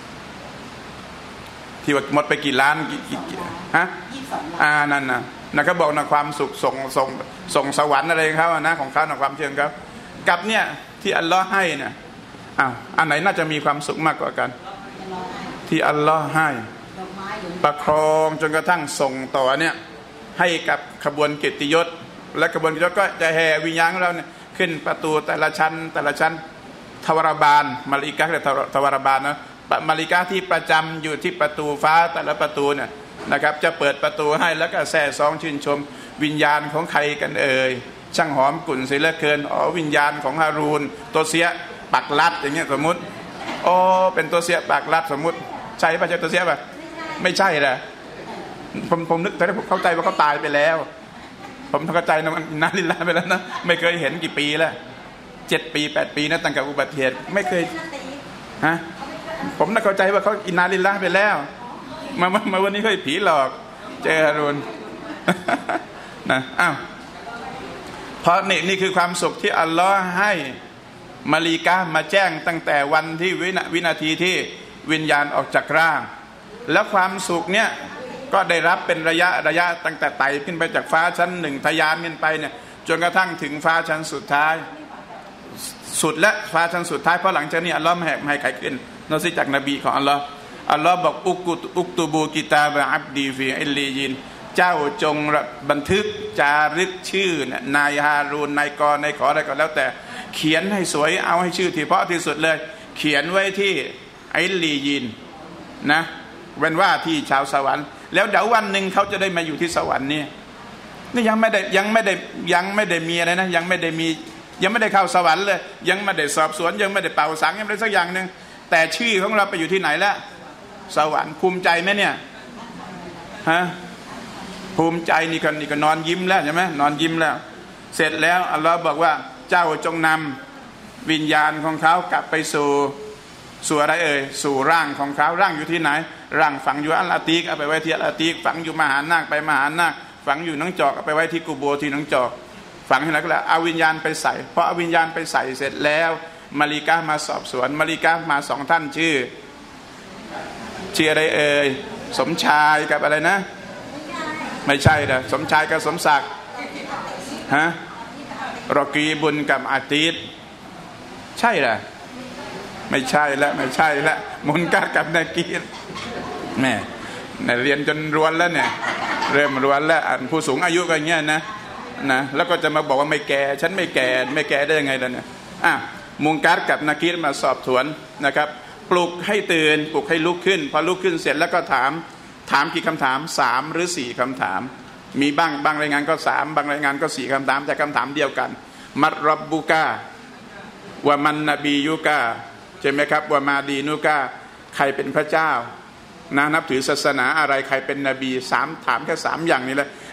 ที่ว่าหมดไปกี่ล้านกี่กี่ฮะอ่านั่นนะนะเขาบอกนะความสุขส่งส่งส่งสวรรค์อะไรของเขานะของเขานะความเชื่อเขากับเนี่ยที่อัลลอฮ์ให้เนี่ยอ้าวอันไหนน่าจะมีความสุขมากกว่ากันที่อัลลอฮ์ให้ประคองจนกระทั่งส่งต่อเนี่ยให้กับขบวนเกียรติยศและขบวนเกียรติยศก็จะแห่วิญญาณของเราเนี่ยขึ้นประตูแต่ละชั้นแต่ละชั้นทวารบาลมาลิกาเรียกทวารบาลนะมาลิกาที่ประจำอยู่ที่ประตูฟ้าแต่ละประตูเนี่ยนะครับจะเปิดประตูให้แล้วก็แซ่ซองชื่นชมวิญญาณของใครกันเอ่ยช่างหอมกลุ่นเสียเหลือเกินอ๋อวิญญาณของฮารูนตัวเสียปักลัดอย่างเงี้ยสมมุติอ๋อเป็นตัวเสียปักลัดสมมุติใช่ป่ะใช่ตัวเสียป่ะไม่ใช่แหละผมผมนึกแต่ผมเข้าใจว่าเขาตายไปแล้วผมเข้าใจนะมันนาลิลาไปแล้วนะไม่เคยเห็นกี่ปีแล้วเจ็ดปีแปดปีนะตั้งแต่อุบัติเหตุไม่เคยฮะผมน่าเข้าใจว่าเขาอินาลิลละไปแล้วมามาวันนี้เขาผีหลอกเจอฮารูนนะอ้าวเพราะนี่นี่คือความสุขที่อัลลอฮ์ให้มาลีกามาแจ้งตั้งแต่วันที่วินาวินาทีที่วิญญาณออกจากร่างแล้วความสุขเนี่ยก็ได้รับเป็นระยะระยะตั้งแต่ไต่ขึ้นไปจากฟ้าชั้นหนึ่งทะยานขึ้นไปเนี่ยจนกระทั่งถึงฟ้าชั้นสุดท้ายสุดและฟ้าชั้นสุดท้ายเพราะหลังจากนี้อัลลอฮ์ไม่ให้ไม่ให้ใครขึ้นนอกจากนบีของอัลลอฮ์อัลลอฮ์บอกอุกุอุกตูบูกิตาบะอับดีฟีอิลลียินเจ้าจงบันทึกจารึกชื่อนายฮารูนนายกรนายขออะไรก็แล้วแต่เขียนให้สวยเอาให้ชื่อที่เพราะที่สุดเลยเขียนไว้ที่อิลลียินนะเป็นว่าที่ชาวสวรรค์แล้วเดี๋ยววันหนึ่งเขาจะได้มาอยู่ที่สวรรค์นี่นี่ยังไม่ได้ยังไม่ได้ยังไม่ได้มีอะไรนะยังไม่ได้มียังไม่ได้เข้าสวรรค์เลยยังไม่ได้สอบสวนยังไม่ได้เป่าสังยังไม่ได้สักอย่างหนึ่งแต่ชื่อของเราไปอยู่ที่ไหนแล้วสวรรค์ภูมิใจไหมเนี่ยฮะภูมิใจนี่ก็นี่ก็นอนยิ้มแล้วใช่ไหมนอนยิ้มแล้วเสร็จแล้วอัลลอฮ์บอกว่าเจ้าจงนำวิญญาณของเขากลับไปสู่สู่อะไรเอ่ยสู่ร่างของเขาร่างอยู่ที่ไหนร่างฝังอยู่อัลอาตีกเอาไปไว้ที่อัลอาตีกฝังอยู่มหานาคไปมหานาคฝังอยู่น้องจอกเอาไปไว้ที่กูโบที่น้องจอกฝังให้แล้วก็แล้วเอาวิญญาณไปใส่พอเอาวิญญาณไปใส่เสร็จแล้วมาลิกามาสอบสวนมาลิกามาสองท่านชื่อชื่ออะไรเอ่ยสมชายกับอะไรนะไม่ใช่นะสมชายกับสมศักดิ์ฮะรอกีบุญกับอาทิตย์ใช่เหรอไม่ใช่แล้วไม่ใช่แล้วมุนกัดกับนากีรแม่เรียนจนรวนแล้วเนี่ยเริ่มรวนแล้วผู้สูงอายุก็อย่างเงี้ยนะนะแล้วก็จะมาบอกว่าไม่แก่ฉันไม่แก่ไม่แก่ได้ยังไงล่ะเนี่ยอ่ะมุนกัดกับนากีรมาสอบสวนนะครับปลุกให้ตื่นปลุกให้ลุกขึ้นพอลุกขึ้นเสร็จแล้วก็ถามถามกี่คำถามสามหรือสี่คำถามมีบ้างบางรายงานก็สามบางรายงานก็สี่คำถามแต่คำถามเดียวกันมัรรับบุกาวะมันนบียุกาใช่ไหมครับวะมาดีนุกาใครเป็นพระเจ้านะนับถือศาสนาอะไรใครเป็นนบีสามถามแค่สามอย่างนี้แหละ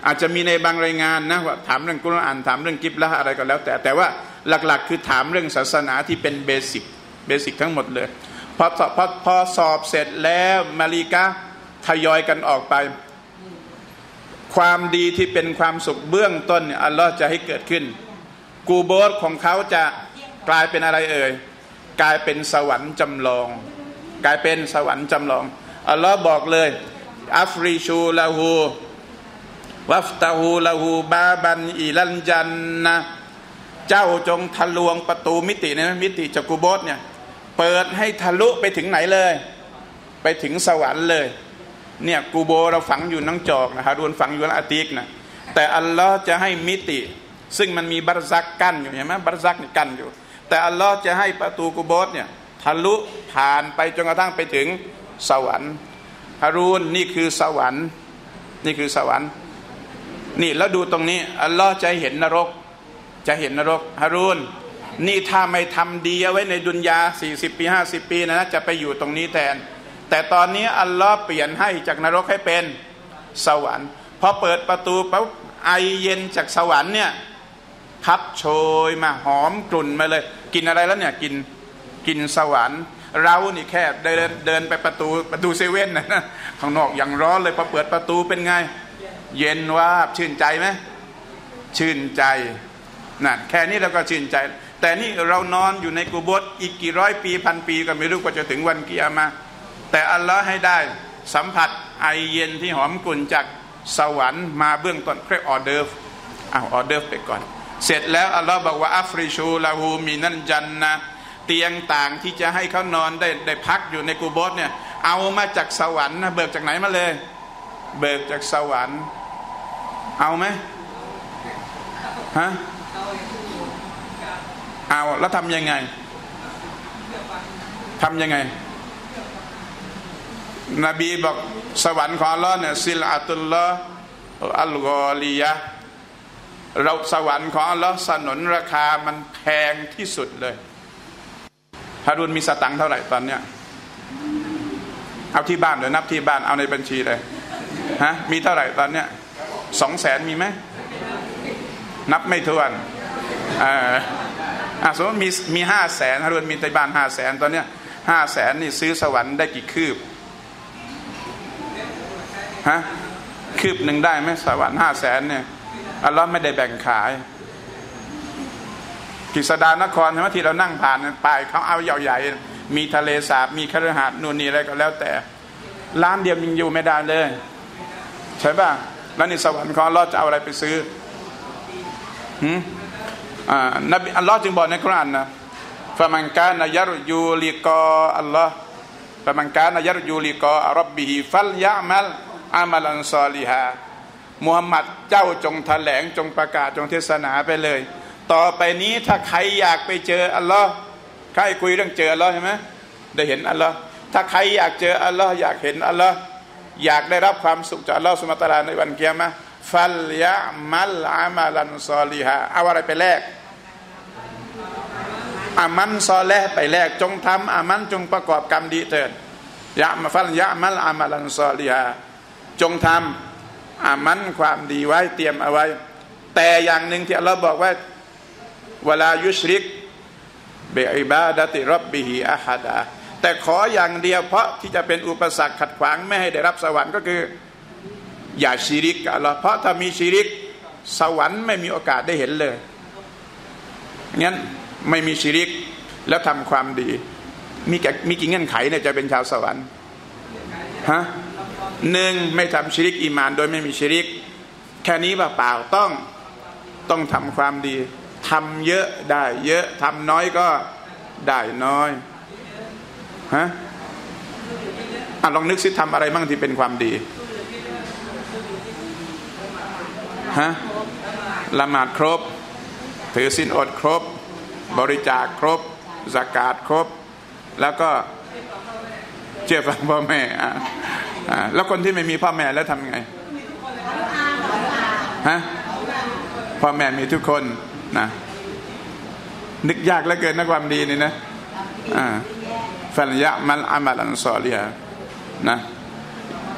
อาจจะมีในบางรายงานนะว่าถามเรื่องกุรอานถามเรื่องกิบละอะไรก็แล้วแต่แต่ว่าหลักๆคือถามเรื่องศาสนาที่เป็นเบสิกเบสิกทั้งหมดเลยพอพอพอสอบเสร็จแล้วมาลิกะทยอยกันออกไปความดีที่เป็นความสุขเบื้องต้นเนี่ยอัลลอฮ์จะให้เกิดขึ้นกูโบสของเขาจะกลายเป็นอะไรเอ่ยกลายเป็นสวรรค์จำลองกลายเป็นสวรรค์จำลองอัลลอฮ์บอกเลยอัฟริชูละหูวัฟตาหูละหูบาบันอิลันจันนะเจ้าจงทะลวงประตูมิตินะมิติจากกูโบสเนี่ยเปิดให้ทะลุไปถึงไหนเลยไปถึงสวรรค์เลยเนี่ยกูโบเราฝังอยู่นังจอกนะฮะรวนฝังอยู่ละอาติกนะแต่อัลลอฮ์จะให้มิติซึ่งมันมีบัรซักกั้นอยู่เห็นไหมบัรซักนี่กั้นอยู่แต่อัลลอฮ์จะให้ประตูกูโบสเนี่ยทะลุผ่านไปจนกระทั่งไปถึงสวรรค์ฮารูนนี่คือสวรรค์นี่คือสวรรค์นี่แล้วดูตรงนี้อัลลอฮ์จะเห็นนรกจะเห็นนรกฮารูนนี่ถ้าไม่ทำดีเอาไว้ในดุนยาสี่สิบปีห้าสิบปีนะนะจะไปอยู่ตรงนี้แทนแต่ตอนนี้อัลลอฮ์เปลี่ยนให้จากนรกให้เป็นสวรรค์พอเปิดประตูปั๊บไอเย็นจากสวรรค์เนี่ยพัดโชยมาหอมกลุ่นมาเลยกินอะไรแล้วเนี่ยกินกินสวรรค์เรานี่แค่เดินเดินไปประตูประตูเซเว่นนะข้างนอกอย่างร้อนเลยพอเปิดประตูเป็นไงเย็นว่าชื่นใจไหมชื่นใจนั่นแค่นี้เราก็ชื่นใจแต่นี่เรานอนอยู่ในกุโบร์อีกกี่ร้อยปีพันปีก็ไม่รู้กว่าจะถึงวันกิยามะห์แต่อัลลอฮ์ให้ได้สัมผัสไอเย็นที่หอมกลุ่นจากสวรรค์มาเบื้องต้นเรียกออเดิร์ฟอ้าวออเดิร์ฟไปก่อนเสร็จแล้วอัลลอฮ์บอกว่าอัฟริชูลาหูมีนันจันนะเตียงต่างที่จะให้เขานอนได้ได้พักอยู่ในกุโบร์เนี่ยเอามาจากสวรรค์นะเบิกจากไหนมาเลยเบิกจากสวรรค์เอาไหมฮะเอาแล้วทำยังไงทำยังไงนบีบอกสวรรค์ของอัลลอฮ์เนี่ยซิลอาตุลลอฮ์อัลกอลียะเราสวรรค์ของอัลลอฮ์สนนราคามันแพงที่สุดเลยฮารุนมีสตังค์เท่าไหร่ตอนเนี้ยเอาที่บ้านเดี๋ยวนับที่บ้านเอาในบัญชีเลยฮะมีเท่าไหร่ตอนเนี้ยสองแสนมีไหมนับไม่ถ้วนอ่าอ่ะสมมติมีมีห้าแสนฮารุนมีในบ้านห้าแสนตอนเนี้ยห้าแสนนี่ซื้อสวรรค์ได้กี่คืบฮะคืบหนึ่งได้ไหมสวรรค์ห้าแสนเนี่ยอัลลอฮ์ไม่ได้แบ่งขายกฤษดานครใช่ไหมที่เรานั่งผ่านไปเขาเอาใหญ่ๆมีทะเลสาบมีคฤหาสน์นู่นนี่อะไรก็แล้วแต่ร้านเดียวยังอยู่ไม่ได้เลยใช่ป่ะแล้วนี่สวรรค์ของอัลลอฮ์จะเอาอะไรไปซื้อหืมอ่านบีอัลลอฮ์จึงบอกในคุรอานนะฟะมันกานะยัรยูลิกออัลลอฮ์ฟะมันกานะยัรยูลิกอร็อบบิฮิฟัลยะมัลอามัลันซอลิฮามุฮัมมัดเจ้าจงแถลงจงประกาศจงเทศนาไปเลยต่อไปนี้ถ้าใครอยากไปเจออัลลอฮ์ใครคุยเรื่องเจออัลลอฮ์ใช่ไหมได้เห็นอัลลอฮ์ถ้าใครอยากเจออัลลอฮ์อยากเห็นอัลลอฮ์อยากได้รับความสุขจากอัลลอฮ์ซุบฮานะฮูวะตะอาลาในวันกิยามะห์ฟัลยะมัลอามัลันซอลิฮาเอาอะไรไปแลกอามันซอเลห์ไปแลกจงทำอามันจงประกอบกรรมดีเถิดยะมาฟัลยะมัลอามัลันซอลิฮาจงทำอามันความดีไว้เตรียมเอาไว้แต่อย่างหนึ่งที่อัลลอฮ์บอกว่าวะลายุชริกบิอิบาดะติร็อบบิฮิอะฮัดะแต่ขออย่างเดียวเพราะที่จะเป็นอุปสรรคขัดขวางไม่ให้ได้รับสวรรค์ก็คืออย่าชิริกกับอัลลอฮ์เพราะถ้ามีชิริกสวรรค์ไม่มีโอกาสได้เห็นเลยงั้นไม่มีชิริกแล้วทำความดีมีแก่มีกี่เงื่อนไขเนี่ยจะเป็นชาวสวรรค์ฮะหนึ่งไม่ทำชิริกอีมานโดยไม่มีชิริกแค่นี้เปล่าต้องต้องทำความดีทำเยอะได้เยอะทำน้อยก็ได้น้อยฮะอ่ะลองนึกสิทำอะไรบ้างที่เป็นความดีฮะละหมาดครบถือศีลอดครบบริจาคครบซะกาตครบแล้วก็เชื่อฟังพ่อแม่อ่ะอ่าแล้วคนที่ไม่มีพ่อแม่แล้วทำไงฮะพ่อแม่มีทุกคนนะนึกยากเหลือเกินนะความดีนี่นะอ่าฟัลยะมัลอามัลันซอลิฮะนะ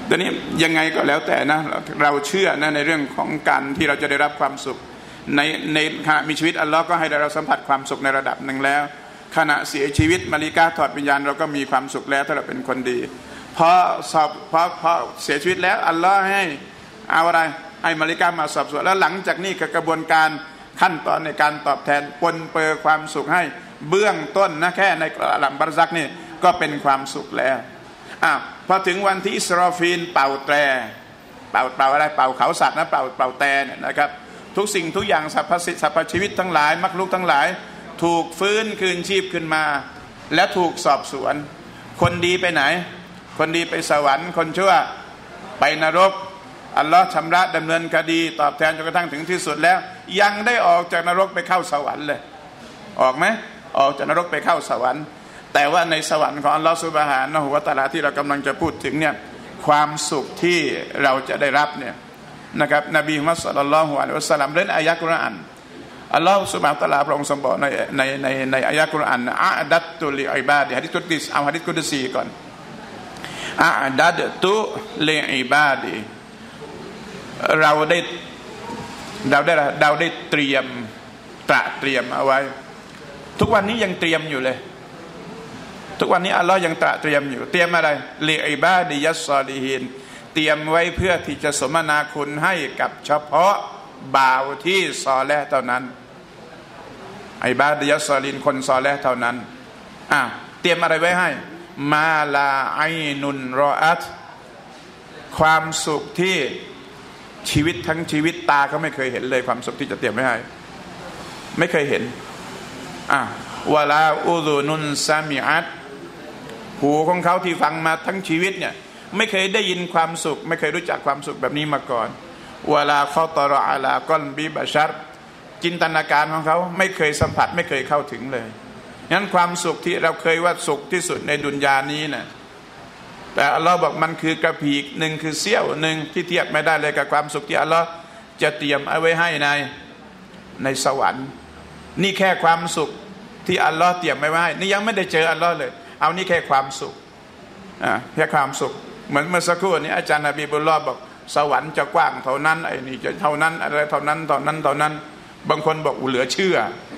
ตอนนี้ยังไงก็แล้วแต่นะเราเชื่อนะในเรื่องของการที่เราจะได้รับความสุขในในขณะมีชีวิตอัลลอฮ์ก็ให้เราสัมผัสความสุขในระดับหนึ่งแล้วขณะเสียชีวิตมาลิกาถอดวิญญาณเราก็มีความสุขแล้วถ้าเราเป็นคนดีพอสอบพอพอเสียชีวิตแล้วอัลลอฮ์ให้เอาอะไรให้มาลิกามาสอบสวนแล้วหลังจากนี้กระบวนการขั้นตอนในการตอบแทนปนเปื้อความสุขให้เบื้องต้นนะแค่ในอัลลัมบารซักนี่ก็เป็นความสุขแล้วอ่ะพอถึงวันที่อิสรอฟีลเป่าแตรเป่าเป่าอะไรเป่าเขาสัตว์นะเป่าเป่าแตรเนี่ยนะครับทุกสิ่งทุกอย่างสรรพสิ่งสรรพชีวิตทั้งหลายมักลุกทั้งหลายถูกฟื้นคืนชีพขึ้นมาและถูกสอบสวนคนดีไปไหนคนดีไปสวรรค์คนชั่วไปนรกอัลลอฮ์ชำระดำเนินคดีตอบแทนจนกระทั่งถึงที่สุดแล้วยังได้ออกจากนรกไปเข้าสวรรค์เลยออกไหมออกจากนรกไปเข้าสวรรค์แต่ว่าในสวรรค์ของอัลลอฮ์ซุบฮานะฮูวะตะอาลาที่เรากำลังจะพูดถึงเนี่ยความสุขที่เราจะได้รับเนี่ยนะครับนบีมุฮัมมัดศ็อลลัลลอฮุอะลัยฮิวะซัลลัมเล่นอายะกุรอานอัลลอฮ์ซุบฮานะฮูวะตะอาลาพระองค์ทรงบอกในในในในอายะกุรอานอะดัตตุลิอิบาดิหะดีษกุดซีเอาหะดีษกุดซีก่อนอะดัตตุลิอิบาดิเราได้เราได้เราได้เตรียมตระเตรียมเอาไว้ทุกวันนี้ยังเตรียมอยู่เลยทุกวันนี้อัลลอฮ์ยังตระเตรียมอยู่เตรียมอะไรลิอิบาดิยัสซอลิฮีนเตรียมไว้เพื่อที่จะสมนาคุณให้กับเฉพาะบ่าวที่ซอเลห์เท่านั้นอิบาดิยัสซอลินคนซอเลห์เท่านั้นอ่ะเตรียมอะไรไว้ให้มาลาไอนุนรออัตความสุขที่ชีวิตทั้งชีวิตตาเขาไม่เคยเห็นเลยความสุขที่จะเตรียมไว้ให้ไม่เคยเห็นอ่ะวะลาอูซุนุนซามิอัตหูของเขาที่ฟังมาทั้งชีวิตเนี่ยไม่เคยได้ยินความสุขไม่เคยรู้จักความสุขแบบนี้มาก่อนวะลาคอตรออะลากอลบิบะชัรจินตนาการของเขาไม่เคยสัมผัสไม่เคยเข้าถึงเลยงั้นความสุขที่เราเคยว่าสุขที่สุดในดุนยานี้นะแต่อัลลอฮ์บอกมันคือกระพีกหนึ่งคือเสี้ยวหนึ่งที่เทียบไม่ได้เลยกับความสุขที่อัลลอฮ์จะเตรียมเอาไว้ให้ในในสวรรค์นี่แค่ความสุขที่อัลลอฮ์เตรียมไว้ให้นี่ยังไม่ได้เจออัลลอฮ์เลยเอานี่แค่ความสุขอ่าแค่ความสุขเหมือนเมื่อสักครู่นี้อาจารย์นบีบุลลอฮ์บอกสวรรค์จะกว้างเท่านั้นไอ้นี่จะเท่านั้นอะไรเท่านั้นเท่านั้นเท่านั้นบางคนบอกเหลือเชื่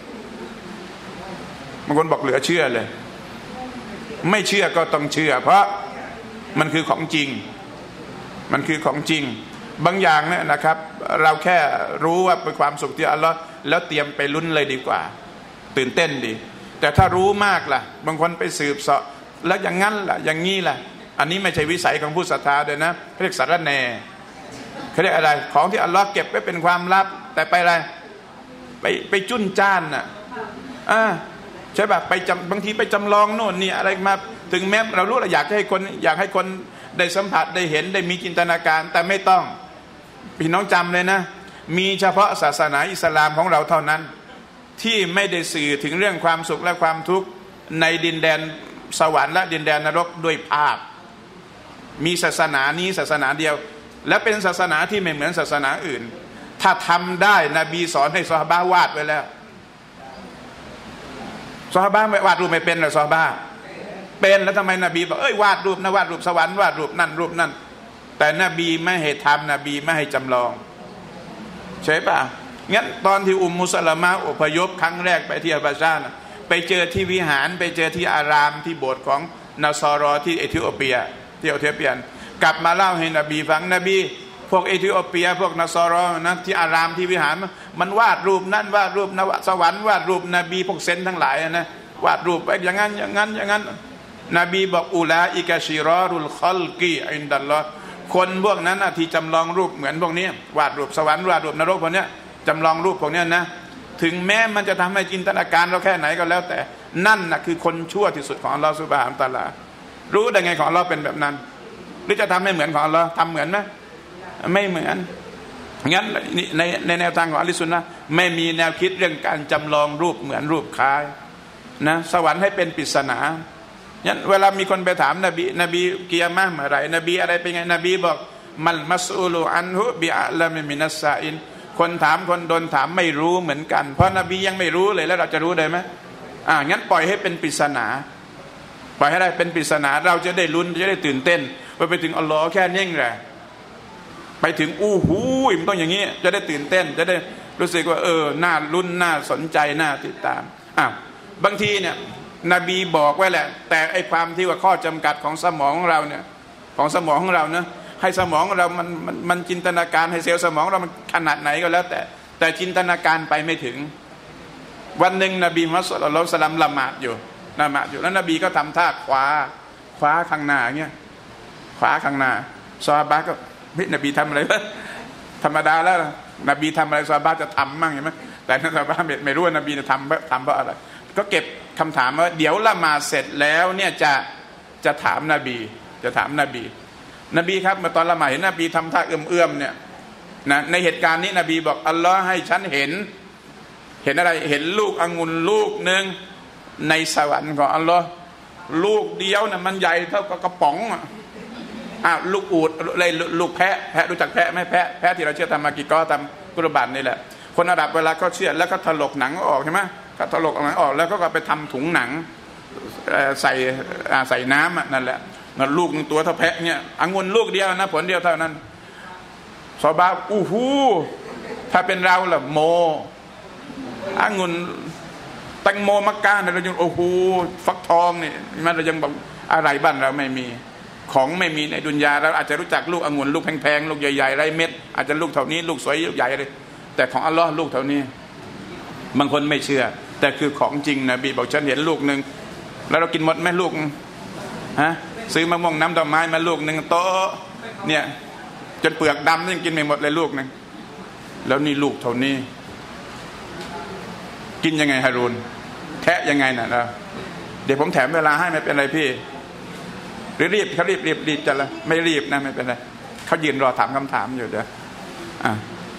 อบางคนบอกเหลือเชื่อเลยไม่เชื่อก็ต้องเชื่อเพราะมันคือของจริงมันคือของจริงบางอย่างเนี่ยนะครับเราแค่รู้ว่าเป็นความสุขที่อัลลอฮ์แล้วเตรียมไปลุ้นเลยดีกว่าตื่นเต้นดีแต่ถ้ารู้มากล่ะบางคนไปสืบเสาะแล้วอย่างงั้นล่ะอย่างงี้ล่ะอันนี้ไม่ใช่วิสัยของผู้ศรัทธาเลยนะเขาเรียกสารแหน่เขาเรียกอะไรของที่อัลลอฮ์เก็บไว้เป็นความลับแต่ไปอะไรไปไปจุ้นจ้านน่ะอ่าใช่ป่ะไปจำบางทีไปจำลองโน่นนี่อะไรมาถึงแม้เรารู้เราอยากให้คนอยากให้คนได้สัมผัสได้เห็นได้มีจินตนาการแต่ไม่ต้องพี่น้องจำเลยนะมีเฉพาะศาสนาอิสลามของเราเท่านั้นที่ไม่ได้สื่อถึงเรื่องความสุขและความทุกข์ในดินแดนสวรรค์และดินแดนนรกด้วยภาพมีศาสนานี้ศาสนาเดียวและเป็นศาสนาที่ไม่เหมือนศาสนาอื่นถ้าทำได้นบีสอนให้ซอฮาบะห์วาดไว้แล้วซอฮาบะห์วาดรูปไม่เป็นหรอซอฮาบะห์เป็นแล้วทำไมนบีบอกเอ้ยวาดรูปนะวาดรูปสวรรค์วาดรูปนั่นรูปนั่นแต่นบีไม่ให้ทำนบีไม่ให้จำลองใช่ป่ะงั้นตอนที่อุมมุสลามะอพยพครั้งแรกไปที่อับาชานะไปเจอที่วิหารไปเจอที่อารามที่โบสถ์ของนาซอรอที่เอธิโอเปียที่เอธิโอเปียกลับมาเล่าให้นบีฟังนบีพวกเอธิโอเปียพวกนาซอรอนะที่อารามที่วิหารมันวาดรูปนั่นวาดรูปนสวรรค์วาดรูปนบีพวกเซนทั้งหลายนะวาดรูปไปอย่างนั้นอย่างนั้นอย่างนั้นนบีบอกอุลาอิกะชิรอรุลคอลกีอินดัลลอฮ์คนพวกนั้นที่จำลองรูปเหมือนพวกนี้วาดรูปสวรรค์วาดรูปนรกพวกนี้จำลองรูปพวกนี้นะถึงแม้มันจะทำให้จินตนาการเราแค่ไหนก็แล้วแต่นั่นนะคือคนชั่วที่สุดของอัลลอฮฺซุบฮานะฮูวะตะอาลารู้ได้ไงของอัลลอฮ์เป็นแบบนั้นหรือจะทำให้เหมือนของอัลลอฮ์ทำเหมือนไหมไม่เหมือนงั้นในในแนวทางของอะห์ลุสซุนนะห์ไม่มีแนวคิดเรื่องการจำลองรูปเหมือนรูปคล้ายนะสวรรค์ให้เป็นปริศนางั้นเวลามีคนไปถามนบีนบีกิยามะห์เมื่อไหร่นบีอะไรเป็นไงนบีบอกมัลมัสอูลูอันฮุบิอะลามิมินัสซาอินคนถามคนโดนถามไม่รู้เหมือนกันเพราะนบียังไม่รู้เลยแล้วเราจะรู้ได้ไหมอ่างั้นปล่อยให้เป็นปริศนาปล่อยให้ได้เป็นปริศนาเราจะได้ลุ้นจะได้ตื่นเต้นพอไปถึงอัลลอฮ์แค่นี้แหละไปถึงอู้หูมันต้องอย่างนี้จะได้ตื่นเต้นจะได้รู้สึกว่าเออน่าลุ้นน่าสนใจน่าติดตามอ่ะบางทีเนี่ยนบีบอกไว้แหละแต่ไอ้ความที่ว่าข้อจำกัดของสมองของเราเนี่ยของสมองของเราเนะให้สมองเรามันมันมันจินตนาการให้เซลล์สมองเรามันขนาดไหนก็แล้วแต่แต่จินตนาการไปไม่ถึงวันหนึ่งนบีมุฮัมมัดศ็อลลัลลอฮุอะลัยฮิวะซัลลัมละหมาดอยู่ละหมาดอยู่แล้วนบีก็ทำท่าคว้าคว้าข้างหน้าเงี้ยคว้าข้างหน้าซอฮาบะห์ก็เฮ้ยนบีทำอะไรวะธรรมดาแล้วนบีทำอะไรซอฮาบะห์จะทำมั่งเห็นไหมแต่ซอฮาบะห์ไม่รู้ว่านบีจะทำทำเพราะอะไรก็เก็บคำถามว่าเดี๋ยวละหมาดเสร็จแล้วเนี่ยจะจะถามนบีจะถามนบีนบีครับเมื่อตอนละหมาดเห็นนบีทำท่าเอื้อมๆเนี่ยนะในเหตุการณ์นี้นบีบอกอัลลอฮ์ให้ฉันเห็นเห็นอะไรเห็นลูกองุ่นลูกหนึ่งในสวรรค์ของอัลลอฮ์ลูกเดียวนะมันใหญ่เท่ากับกระป๋องอ่ะลูกอูฐอะไรลูกแพะแพะรู้จักแพะไหมแพะแพะที่เราเชื่อทำมากิกอทำกุรบันนี่แหละคนอาหรับเวลาเขาเชื่อแล้วก็ถลกหนังออกใช่ไหมก็ถลกหนังออกแล้วก็ไปทำถุงหนังใส่ใส่น้ำนั่นแหละลูกตัวเท่าแพะเนี่ยองุ่นลูกเดียวนะผลเดียวเท่านั้นซอฮาบะห์อู้หูถ้าเป็นเราล่ะโมองุ่นแตงโมมักกะเนี่ยเรายังโอ้โหฟักทองนี่มันเรายังแบบอะไรบ้านเราไม่มีของไม่มีในดุนยาเราอาจจะรู้จักลูกองุ่นลูกแพงๆลูกใหญ่ๆไรเม็ดอาจจะลูกเท่านี้ลูกสวยใหญ่เลยแต่ของอัลลอฮ์ลูกเท่านี้บางคนไม่เชื่อแต่คือของจริงนะบีบอกฉันเห็นลูกหนึ่งแล้วเรากินหมดไหมลูกฮะซื้อมะม่วงน้ำดอกไม้มาลูกหนึ่งโต๊ะเนี่ยจนเปลือกดำยังกินไม่หมดเลยลูกหนึ่งแล้วนี่ลูกเท่านี้กินยังไงฮารูนแทะยังไงน่ะนะเดี๋ยวผมแถมเวลาให้ไม่เป็นไรพี่หรือรีบเขารีบรีบรีบจะละไม่รีบนะไม่เป็นไรเขายืนรอถามคำถามอยู่เดี๋ยวอ่ะ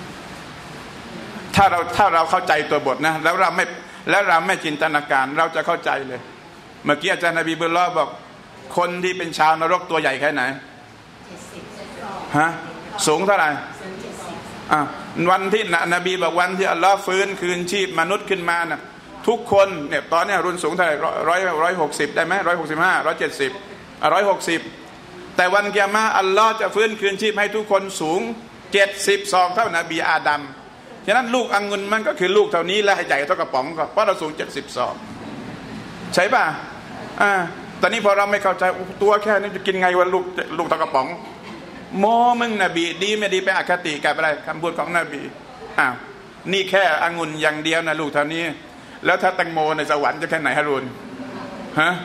ถ้าเราถ้าเราเข้าใจตัวบทนะแล้วเราไม่แล้วเราไม่จินตนาการเราจะเข้าใจเลยเมื่อกี้อาจารย์นบีบุลลอฮ์บอกคนที่เป็นชาวนรกตัวใหญ่แค่ไหนฮะสูงเท่าไหร่อ่ะวันที่นบีบอกวันที่อัลลอฮ์ฟื้นคืนชีพมนุษย์ขึ้นมาน่ะทุกคนเนี่ยตอนนี้รุ่นสูงเท่าไหร่ร้อยร้อยหกสิบได้ไหมร้อยหกสิบห้าร้อยเจ็ดสิบร้อยหกสิบแต่วันกิยามะห์อัลลอฮ์จะฟื้นคืนชีพให้ทุกคนสูงเจ็ดสิบสองเท่านบีอาดัมฉะนั้นลูกองุ่นมันก็คือลูกเท่านี้และใหญ่เท่ากระป๋องก็เพราะเราสูงเจ็ดสิบสองใช่ป่ะอ่าตอนนี้พอเราไม่เข้าใจตัวแค่นี้จะกินไงวันลูกลูกเท่ากระป๋องโมมึงนบีดีไม่ดีไปอคติกับอะไรคำพูดของนบีอ้าวนี่แค่องุ่นอย่างเดียวนะลูกเท่านี้แล้วถ้าแตงโมในสวรรค์จะแค่ไหนฮารุนฮะ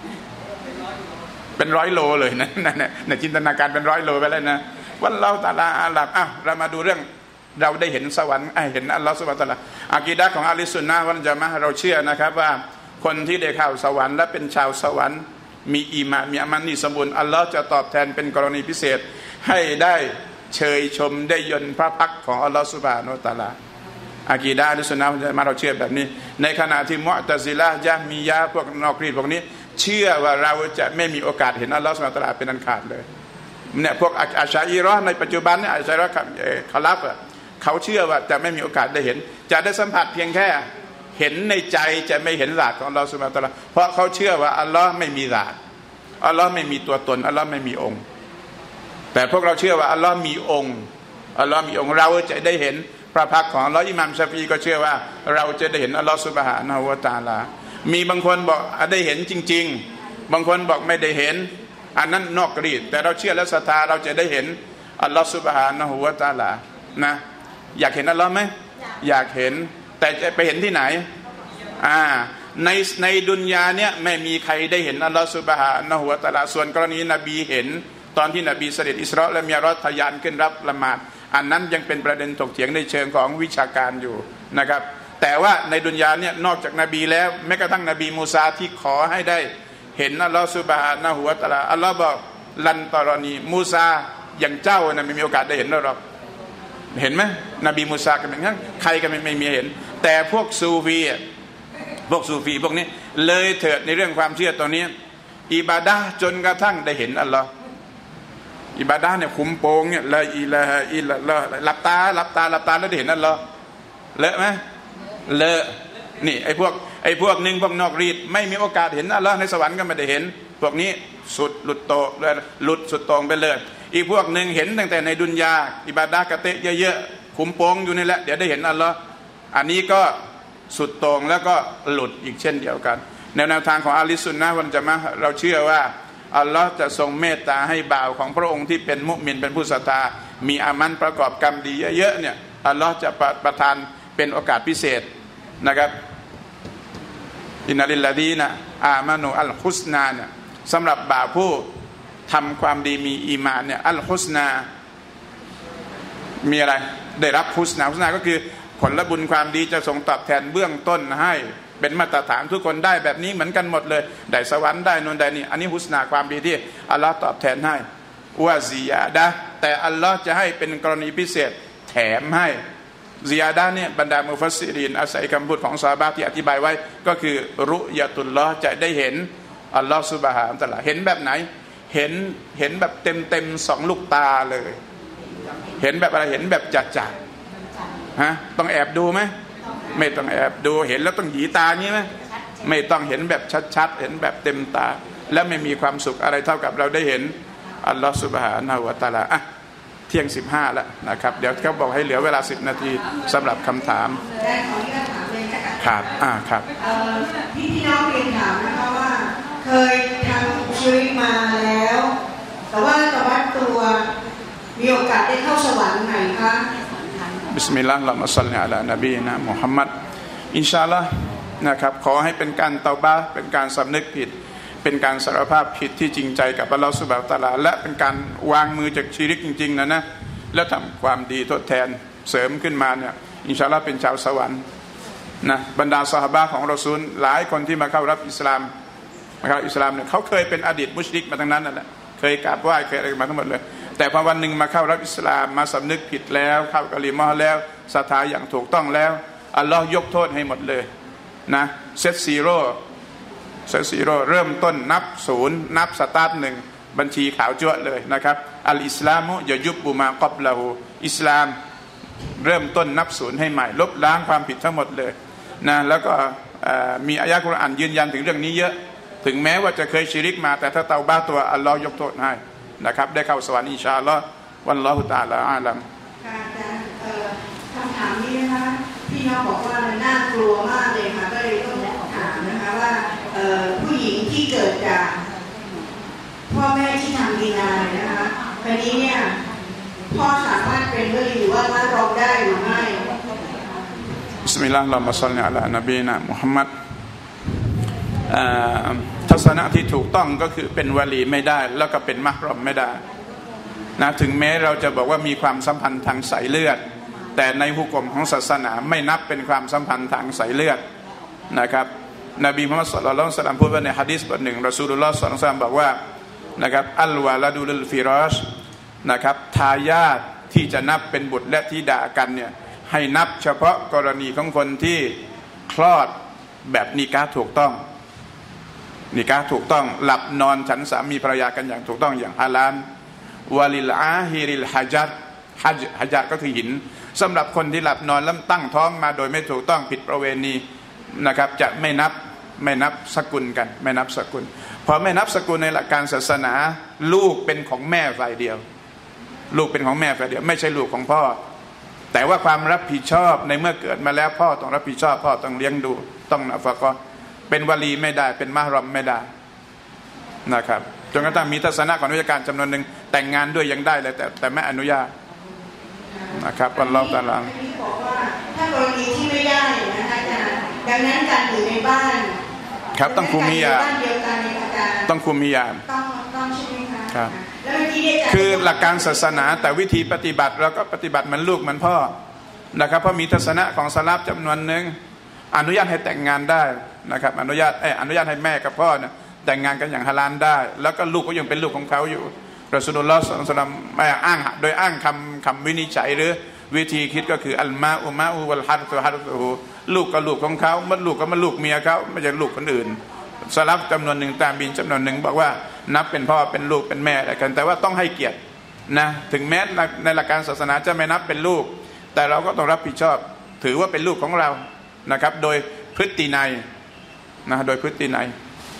เป็นร้อยโลเลยนะในจินตนาการเป็นร้อยโลไปแล้วนะวันเราตาลาอาลับอ้าวเรามาดูเรื่องเราได้เห็นสวรรค์เห็นอัลลอฮฺซุบฮานะฮูวะตะอาลาอะกีดะห์ของอะลิสุนนะฮ์วัลญะมาอะห์เราเชื่อนะครับว่าคนที่ได้เข้าสวรรค์และเป็นชาวสวรรค์มีอีมานมีอามันนี่สมบูรณ์อัลลอฮ์จะตอบแทนเป็นกรณีพิเศษให้ได้เชยชมได้ยนต์พระพักของอัลลอฮฺซุบฮานะฮูวะตะอาลาอะกีดะห์อะลิสุนนะฮ์วัลญะมาอะห์เราเชื่อแบบนี้ในขณะที่มุอ์ตะซิละห์ญะห์มียะห์พวกนอกรีดพวกนี้เชื่อว่าเราจะไม่มีโอกาสเห็นอัลลอฮฺซุบฮานะฮูวะตะอาลาเป็นอันขาดเลยเนี่ยพวกอัชชะอีเราะห์ในปัจจุบันเนี่ยอัชชะอีเราะห์คอลัฟเขาเชื่อว่าจะไม่มีโอกาสได้เห็นจะได้สัมผัสเพียงแค่เห็นในใจจะไม่เห็นญาติของอัลลอฮฺซุบฮานะฮูวะตะอาลาเพราะเขาเชื่อว่าอัลลอฮ์ไม่มีญาติอัลลอฮ์ไม่มีตัวตนอัลลอฮ์ไม่มีองค์แต่พวกเราเชื่อว่าอัลลอฮ์มีองค์อัลลอฮ์มีองค์เราจะได้เห็นพระพักของอัลลอฮ์อิหม่ามชาฟีอีก็เชื่อว่าเราจะได้เห็นอัลลอฮ์ซุบฮานะฮูวะตะอาลามีบางคนบอกได้เห็นจริงๆบางคนบอกไม่ได้เห็นอันนั้นนอกรีดแต่เราเชื่อและศรัทธาเราจะได้เห็นอัลลอฮ์ซุบฮานะฮูวะตะอาลานะอยากเห็นอัลลอฮ์ไหมอยากเห็นแต่จะไปเห็นที่ไหนอ่าในในดุนยาเนี่ยไม่มีใครได้เห็นอัลลอฮ์ซุบฮานะฮูวะตะอาลาส่วนกรณีนบีเห็นตอนที่นบีเสด็จอิสราและมิอ์ราจทะยานขึ้นรับละหมาดอันนั้นยังเป็นประเด็นถกเถียงในเชิงของวิชาการอยู่นะครับแต่ว่าในดุนยาเนี่ยนอกจากนบีแล้วแม้กระทั่งนบีมูซาที่ขอให้ได้เห็นอัลลอฮ์ซุบฮานะฮูวะตะอาลาอัลลอฮ์บอกลันตารอนีมูซาอย่างเจ้านะไม่มีโอกาสได้เห็นหรอกเห็นไหมนบีมูซาก็เป็นงั้นใครก็ไม่ไม่มีเห็นแต่พวกซูฟีพวกซูฟีพวกนี้เลยเถิดในเรื่องความเชื่อตัวนี้อิบาดะห์จนกระทั่งได้เห็นอัลลอฮ์อิบาดะห์เนี่ยคุมโปงเนี่ยละอิลาฮะอิลลัลลอฮ์หลับตาหลับตาหลับตาแล้วได้เห็นอัลลอฮ์เลอะไหมเลอะนี่ไอ้พวกไอ้พวกหนึ่งพวกนอกรีดไม่มีโอกาสเห็นอัลลอฮ์ในสวรรค์ก็ไม่ได้เห็นพวกนี้สุดหลุดโตเลยหลุดสุดตรงไปเลยอีกพวกหนึ่งเห็นตั้งแต่ในดุนยาอิบาดะห์กะเตะเยอะๆคุมโปงอยู่นี่แหละเดี๋ยวได้เห็นอัลลอฮ์อันนี้ก็สุดตรงแล้วก็หลุดอีกเช่นเดียวกันแนวแนวทางของอาลีซุนนะฮ์วันจะมาเราเชื่อว่าอัลลอฮ์จะทรงเมตตาให้บ่าวของพระองค์ที่เป็นมุมินเป็นผู้ศรัทธามีอามันประกอบกรรมดีเยอะๆเนี่ยอัลลอฮ์จะประทานเป็นโอกาสพิเศษนะครับอินนัลิลลาดีนะอามานูอัลฮุสนาเนี่ยสำหรับบ่าวผู้ทำความดีมีอีมานเนี่ยอัลฮุสนามีอะไรได้รับฮุสนาฮุสนาก็คือผลบุญความดีจะส่งตอบแทนเบื้องต้นให้เป็นมาตรฐานทุกคนได้แบบนี้เหมือนกันหมดเลยได้สวรรค์ได้นนได้นี่อันนี้ฮุสนาความดีที่อัลลอฮ์ตอบแทนให้วะซิยาดะแต่อัลลอฮ์จะให้เป็นกรณีพิเศษแถมให้ซิยาดะเนี่ยบรรดามุฟัสซิรินอาศัยคำพูดของซอฮาบะห์ที่อธิบายไว้ก็คือรุยะตุลลอฮ์จะได้เห็นอัลลอฮ์ซุบฮานะฮูวะตะอาลาเห็นแบบไหนเห็นเห็นแบบเต็มเต็มสองลูกตาเลยเห็นแบบอะไรเห็นแบบจัดจัดฮะต้องแอบดูไหมไม่ต้องแอบดูเห็นแล้วต้องหยีตางี้ไหมไม่ต้องเห็นแบบชัดๆเห็นแบบเต็มตาและไม่มีความสุขอะไรเท่ากับเราได้เห็นอัลลอฮฺซุบฮานะฮูวะตะอาลาอ่ะเที่ยงสิบห้าแล้วนะครับเดี๋ยวเขาบอกให้เหลือเวลาสิบนาทีสำหรับคำถามครับอ่าครับพี่พี่น้องเรียนถามนะคะว่าเคยทำชีวิตมาแล้วแต่ว่าตะวันตัวมีโอกาสได้เข้าสวรรค์ไหมคะบิสมิลลาฮิรเราะห์มาศ็อลลิอะลานบีนะมุฮัมมัดอินชาอัลลอฮ์นะครับขอให้เป็นการเตาบะห์เป็นการสำนึกผิดเป็นการสารภาพผิดที่จริงใจกับอัลลอฮฺซุบฮานะฮูวะตะอาลาและเป็นการวางมือจากชีริกจริงๆนะนะแล้วทำความดีทดแทนเสริมขึ้นมาเนี่ยอินชาอัลลอฮ์เป็นชาวสวรรค์นะบรรดาซอฮาบะห์ของรอซูลหลายคนที่มาเข้ารับอิสลามมาเข้าอิสลามเนี่ยเขาเคยเป็นอดีตมุชริกมาทั้งนั้นนั่นแหละเคยกราบไหว้เคยอะไรมาทั้งหมดเลยแต่พอวันหนึ่งมาเข้ารับอิสลามมาสำนึกผิดแล้วเข้ากะลิมะห์แล้วศรัทธาอย่างถูกต้องแล้วอัลลอฮ์ยกโทษให้หมดเลยนะเซตซีโร่เซตซีโร่เริ่มต้นนับศูนย์นับสตาร์ทหนึ่งบัญชีขาวจั๊วเลยนะครับอัลอิสลามุยะยุบบุมากับละหูอิสลามเริ่มต้นนับศูนย์ให้ใหม่ลบล้างความผิดทั้งหมดเลยนะแล้วก็มีอายะห์กุรอานยืนยันถึงเรื่องนี้เยอะถึงแม้ว่าจะเคยชิริกมาแต่ถ้าเตาบะห์ตัวอัลลอฮ์ยกโทษให้นะครับได้เข้าสวรรค์อินชาอัลลอฮ์วัลลอฮุตะอาลาอาลัมคำถามนี้นะคะพี่น้องบอกว่ามันน่ากลัวมากเลยค่ะก็เลยต้องถามนะคะว่าผู้หญิงที่เกิดจากพ่อแม่ที่ทำดีนายนะคะวันนี้เนี่ยพ่อสามารถเป็นวลีหรือว่ารับรองได้หรือไม่บิสมิลลาฮิรเราะห์มาศ็อลลิอะลานบีนะมุฮัมมัดทัศนะที่ถูกต้องก็คือเป็นวลีไม่ได้แล้วก็เป็นมะฮรอมไม่ได้นะถึงแม้เราจะบอกว่ามีความสัมพันธ์ทางสายเลือดแต่ในหุกมของศาสนาไม่นับเป็นความสัมพันธ์ทางสายเลือดนะครับนบีมุฮัมมัดศ็อลลัลลอฮุอะลัยฮิวะซัลลัมพูดว่าในหะดีษบทหนึ่งรอซูลุลลอฮ์ศ็อลลัลลอฮุอะลัยฮิวะซัลลัมบอกว่านะครับอัลวะลาดุลิลฟิราชนะครับทายาทที่จะนับเป็นบุตรและธิดากันเนี่ยให้นับเฉพาะกรณีของคนที่คลอดแบบนิกาถูกต้องนิกาถูกต้องหลับนอนฉันสามีภรรยากันอย่างถูกต้องอย่างฮาลาลวะลิลอาฮิริลฮะจัดฮัจฮะจัดก็คือหินสำหรับคนที่หลับนอนแล้วตั้งท้องมาโดยไม่ถูกต้องผิดประเวณีนะครับจะไม่นับไม่นับสกุลกันไม่นับสกุลพอไม่นับสกุลในหลักการศาสนาลูกเป็นของแม่ฝ่ายเดียวลูกเป็นของแม่ฝ่ายเดียวไม่ใช่ลูกของพ่อแต่ว่าความรับผิดชอบในเมื่อเกิดมาแล้วพ่อต้องรับผิดชอบพ่อต้องเลี้ยงดูต้องนะฟะกอเป็นวลีไม่ได้เป็นมะฮรอมไม่ได้นะครับจนกระทั่งมีทัศนะของวิชาการจำนวนหนึ่งแต่งงานด้วยยังได้เลยแต่แต่ไม่อนุญาตนะครับอัลลอฮฺตะอาลาบอกว่าถ้ากรณีที่ไม่ได้นะคะอาจารย์ดังนั้นการอยู่ในบ้านครับต้องคุมมิยาต้องคุมมิยาต้องต้องใช่ไหมคะครับคือหลักการศาสนาแต่วิธีปฏิบัติเราก็ปฏิบัติเหมือนลูกเหมือนพ่อนะครับเพราะมีทัศนะของสลับจำนวนหนึ่งอนุญาตให้แต่งงานได้นะครับอนุญาตเอออนุญาตให้แม่กับพ่อเนี่ยแต่งงานกันอย่างฮาลาลได้แล้วก็ลูกก็ยังเป็นลูกของเขาอยู่รอซูลุลลอฮ์ศ็อลลัลลอฮุอะลัยฮิวะซัลลัมไม่อ้างโดยอ้างคำคำวินิจฉัยหรือวิธีคิดก็คืออัลมาอุมาอุวัลฮัดตุฮัดตุลูกก็ลูกของเขามันลูกก็มันลูกเมียเขาไม่ใช่ลูกคนอื่นสลับจำนวนหนึ่งตามบินจำนวนหนึ่งบอกว่านับเป็นพ่อเป็นลูกเป็นแม่อะไรกันแต่ว่าต้องให้เกียรตินะถึงแม้ในหลักการศาสนาจะไม่นับเป็นลูกแต่เราก็ต้องรับผิดชอบถือว่าเป็นลูกของเรานะครับโดยพฤตินัยนะโดยพฤตินัย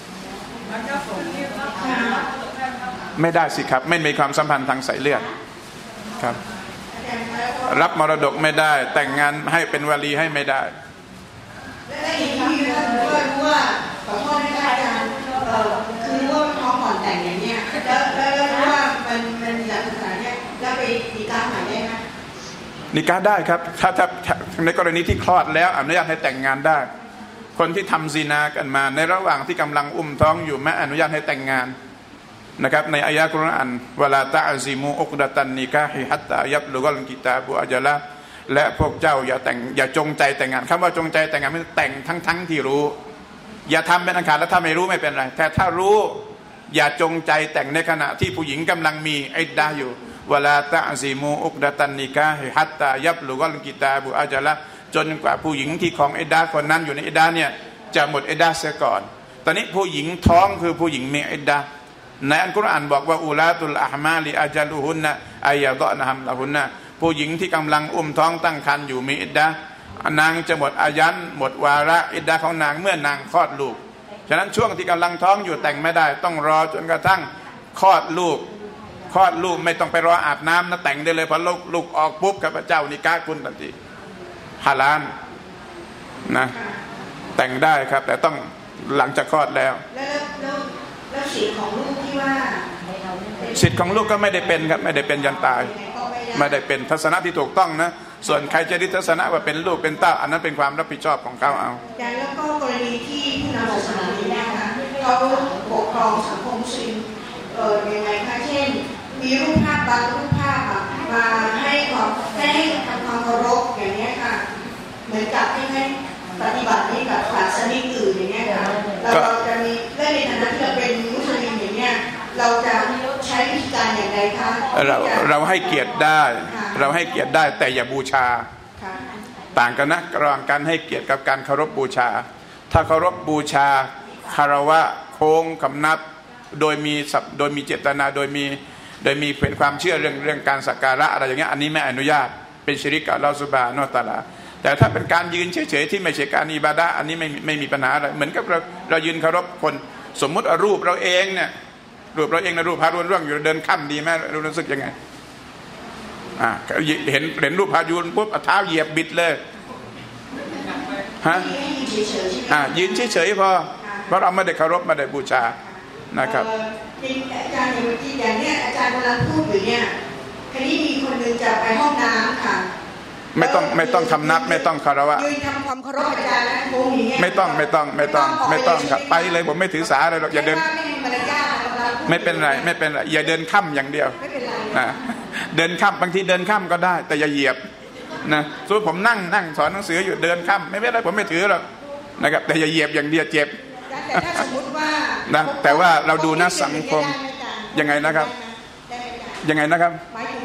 ไม่ได้สิครับไม่มีความสัมพันธ์ทางสายเลือดครับรับมรดกไม่ได้แต่งงานให้เป็นวลีให้ไม่ได้และอีกทีนึงก็รู้ว่าขอโทษนะคะอาจารย์คือรู้ว่าท้องก่อนแต่งอย่างเนี้ยแล้วแล้วรู้ว่ามันมันมีหลักฐานเนี้ยแล้วไปนิกาใหม่ได้ไหมนิกาได้ครับถ้าถ้าในกรณีที่คลอดแล้วอนุญาตให้แต่งงานได้คนที่ทำซินากันมาในระหว่างที่กำลังอุ้มท้องอยู่ไม่อนุญาตให้แต่งงานนะครับในอายะกุรอานวะลาตะอซิมูอุกดะตันนิกาฮิฮัตตายับลุกัลกิตาบุอัจละและพวกเจ้าอย่าแต่งอย่าจงใจแต่งงานคำว่าจงใจแต่งงานไม่แต่งทั้งทั้งที่รู้อย่าทำเป็นอันขาดแล้วถ้าไม่รู้ไม่เป็นไรแต่ถ้ารู้อย่าจงใจแต่งในขณะที่ผู้หญิงกำลังมีอิดดะห์อยู่วะลาตะอซิมูอุกดะตันนิกาฮิฮัตตายับลุกัลกิตาบุอัจละจนกว่าผู้หญิงที่ของอิดดะห์คนนั้นอยู่ในอิดดะห์เนี่ยจะหมดอิดดะห์เสียก่อนตอนนี้ผู้หญิงท้องคือผู้หญิงมีอิดดะห์ในอัลกุรอานบอกว่าอูลาตุลอะฮมาลิอาจัลุฮุนนะอัยยะฎอนะฮัมละฮุนนะผู้หญิงที่กำลังอุ้มท้องตั้งครรภ์อยู่มีอิดดะห์นางจะหมดอายันหมดวาระอิดดะห์ของนางเมื่อนางคลอดลูกฉะนั้นช่วงที่กำลังท้องอยู่แต่งไม่ได้ต้องรอจนกระทั่งคลอดลูกคลอดลูกไม่ต้องไปรออาบน้ำนะแต่งได้เลยพอลูกลูกออกปุ๊บข้าพเจ้านิกาคุณทันทีฮาลาลนะแต่งได้ครับแต่ต้องหลังจากคลอดแล้วแล้วแล้วสิทธิ์ของลูกที่ว่าสิทธิ์ของลูกก็ไม่ได้เป็นครับไม่ได้เป็นยันตายไม่ได้เป็นทัศนะที่ถูกต้องนะส่วนใครจะยึดทัศนะว่าเป็นลูกเป็นเต้าอันนั้นเป็นความรับผิดชอบของเขาเอาแล้วก็กรณีที่ผู้นำศาสนาเนี่ยค่ะเขาปกครองสังคมมุสลิมเอ่อยังไงคะเช่นมีรูปภาพบางรูปภาพมาให้ความให้ทำความเคารพอย่างนี้ค่ะเหมือนกับให้ให้ปฏิบัติให้กับศาสนิกอื่นอย่างเงี้ยค่ะเราจะมีและในฐานะที่เราเป็นมุสลิมอย่างเงี้ยเราจะใช้วิธีการอย่างไรคะเราเราให้เกียรติได้เราให้เกียรติได้แต่อย่าบูชาต่างกันนะระหว่างการให้เกียรติกับการเคารพบูชาถ้าเคารพบูชาคารวะโค้งคำนับโดยมีโดยมีเจตนาโดยมีโดยมีเป็นความเชื่อเรื่องเรื่องการสักการะอะไรอย่างเงี้ยอันนี้ไม่อนุญาตเป็นชิริกะอัลลอฮฺซุบฮานะฮูวะตะอาลาแต่ถ้าเป็นการยืนเฉยๆที่ไม่ใช่การอิบาดะห์อันนี้ไม่ไม่มีปัญหาอะไรเหมือนกับเราเรายืนเคารพคนสมมุติรูปเราเองเนี่ยรูปเราเองนะรูปพระรุนร่วงอยู่เดินค่ำดีไหมรู้สึกยังไงอ่าเห็นเห็นรูปพระยุนปุ๊บเท้าเหยียบบิดเลยฮะอ่ายืนเฉยๆพอเพราะเราไม่ได้เคารพไม่ได้บูชานะครับอาจารย์อย่างที่อย่างเนี้ยอาจารย์กำลังพูดอยู่เนี่ยคราวนี้มีคนหนึ่งจะไปห้องน้ำค่ะไม่ต้องไม่ต้องคำนับไม่ต้องคารวะยืนทำความเคารพอาจารย์นะโมงอย่างเงี้ยไม่ต้องไม่ต้องไม่ต้องไม่ต้องครับไปเลยผมไม่ถือสาอะไรหรอกอย่าเดินไม่เป็นไรไม่เป็นไรอย่าเดินค่ำอย่างเดียวนะเดินค่ำบางทีเดินค่ำก็ได้แต่อย่าเหยียบนะสมมติผมนั่งนั่งสอนหนังสืออยู่เดินค่ำไม่เป็นไรผมไม่ถือหรอกนะครับแต่อย่าเหยียบอย่างเดียวเจ็บแต่ถ้าสมมติว่านะแต่ว่าเราดูนะสังคมยังไงนะครับยังไงนะครับ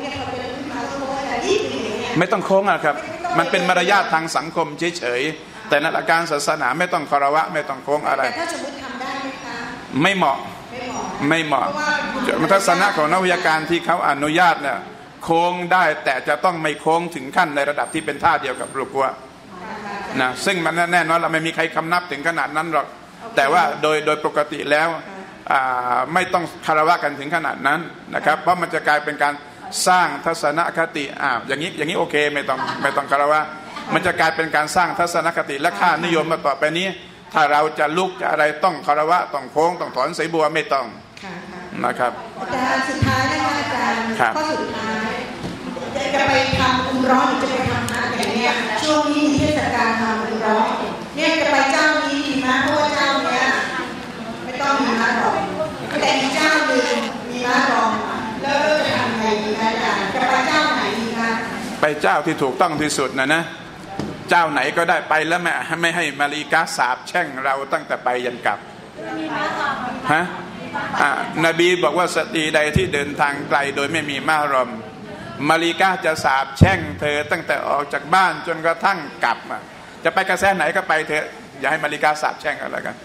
ไม่ต้องโค้งอะครับมันเป็นมารยาททางสังคมเฉยๆแต่ในหลักการศาสนาไม่ต้องคารวะไม่ต้องโค้งอะไรแต่ถ้าสมมติทำได้ไหมคะไม่เหมาะไม่เหมาะทัศนะของนักวิทยาการที่เขาอนุญาตเนี่ยโค้งได้แต่จะต้องไม่โค้งถึงขั้นในระดับที่เป็นท่าเดียวกับรูปวัวนะซึ่งมันแน่นอนเราไม่มีใครคำนับถึงขนาดนั้นหรอกแต่ว่าโดยโดยปกติแล้วไม่ต้องคารวะกันถึงขนาดนั้นนะครับเพราะมันจะกลายเป็นการสร้างทัศนคติอ่าอย่างนี้อย่างนี้โอเคไม่ต้องไม่ต้องคารวะมันจะกลายเป็นการสร้างทัศนคติและค่านิยมมาต่อไปนี้ถ้าเราจะลุกจะอะไรต้องคารวะต้องโค้งต้องถอนสายบัวไม่ต้องนะครับอาจารย์สุดท้ายนะคะอาจารย์ข้อสุดท้ายจะไปทำอุมเราะห์หรือจะไปทำอะไรอย่างเงี้ยช่วงนี้มีเทศกาลทำอุมเราะห์เนี่ยจะไปเจ้านี้ดีมั้ยเพราะว่าเจ้าเนี้ยไม่ต้องมีม้ารองแต่อีกเจ้าหนึ่งมีม้ารองแล้วจะทำไงดีคะอาจารย์จะไปเจ้าไหนดีคะไปเจ้าที่ถูกต้องที่สุดนะนะเจ้าไหนก็ได้ไปแล้วไม่ไม่ให้มาลีกาสาบแช่งเราตั้งแต่ไปยันกลับฮะอ่านบีบอกว่าสตรีใดที่เดินทางไกลโดยไม่มีมารอมมาลีกาจะสาบแช่งเธอตั้งแต่ออกจากบ้านจนกระทั่งกลับมาจะไปกระแสไหนก็ไปเถอะอย่าให้มาลีกาสาบแช่งอะไรกัน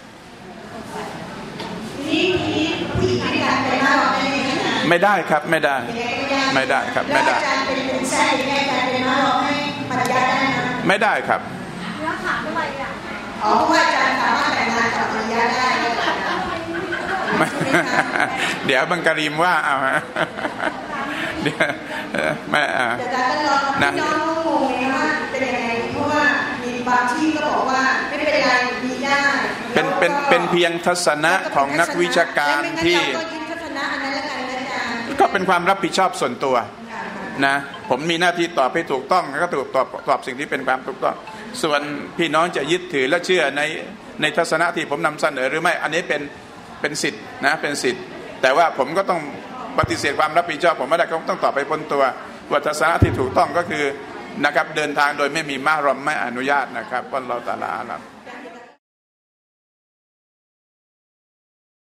ไม่ได้ครับไม่ได้ไม่ได้ครับไม่ได้ไม่ได้ครับอ๋อเพราะว่าอาจารย์สามารถแต่งงานกับภรรยาได้ไหมคะเดี๋ยวบังการีมว่าเอาฮะเดี๋ยวไม่อ่าแต่อาจารย์ก็ลองพี่น้องงงไงว่าเป็นยังไงเพราะว่ามีบางที่ก็บอกว่าไม่เป็นไรมีได้เป็นเป็นเป็นเพียงทัศนะของนักวิชาการที่ก็เป็นความรับผิดชอบส่วนตัวนะผมมีหน้าที่ตอบให้ถูกต้องก็ถูกตอบตอบสิ่งที่เป็นความถูกต้องส่วนพี่น้องจะยึดถือและเชื่อในในทัศนะที่ผมนำเสนอหรือไม่อันนี้เป็นเป็นสิทธิ์นะเป็นสิทธิ์แต่ว่าผมก็ต้องปฏิเสธความรับผิดชอบผมไม่ได้ก็ต้องตอบไปพ้นตัวว่าทัศนะที่ถูกต้องก็คือนะครับเดินทางโดยไม่มีมารอมไม่อนุญาตนะครับวันเราตะลาอาลัม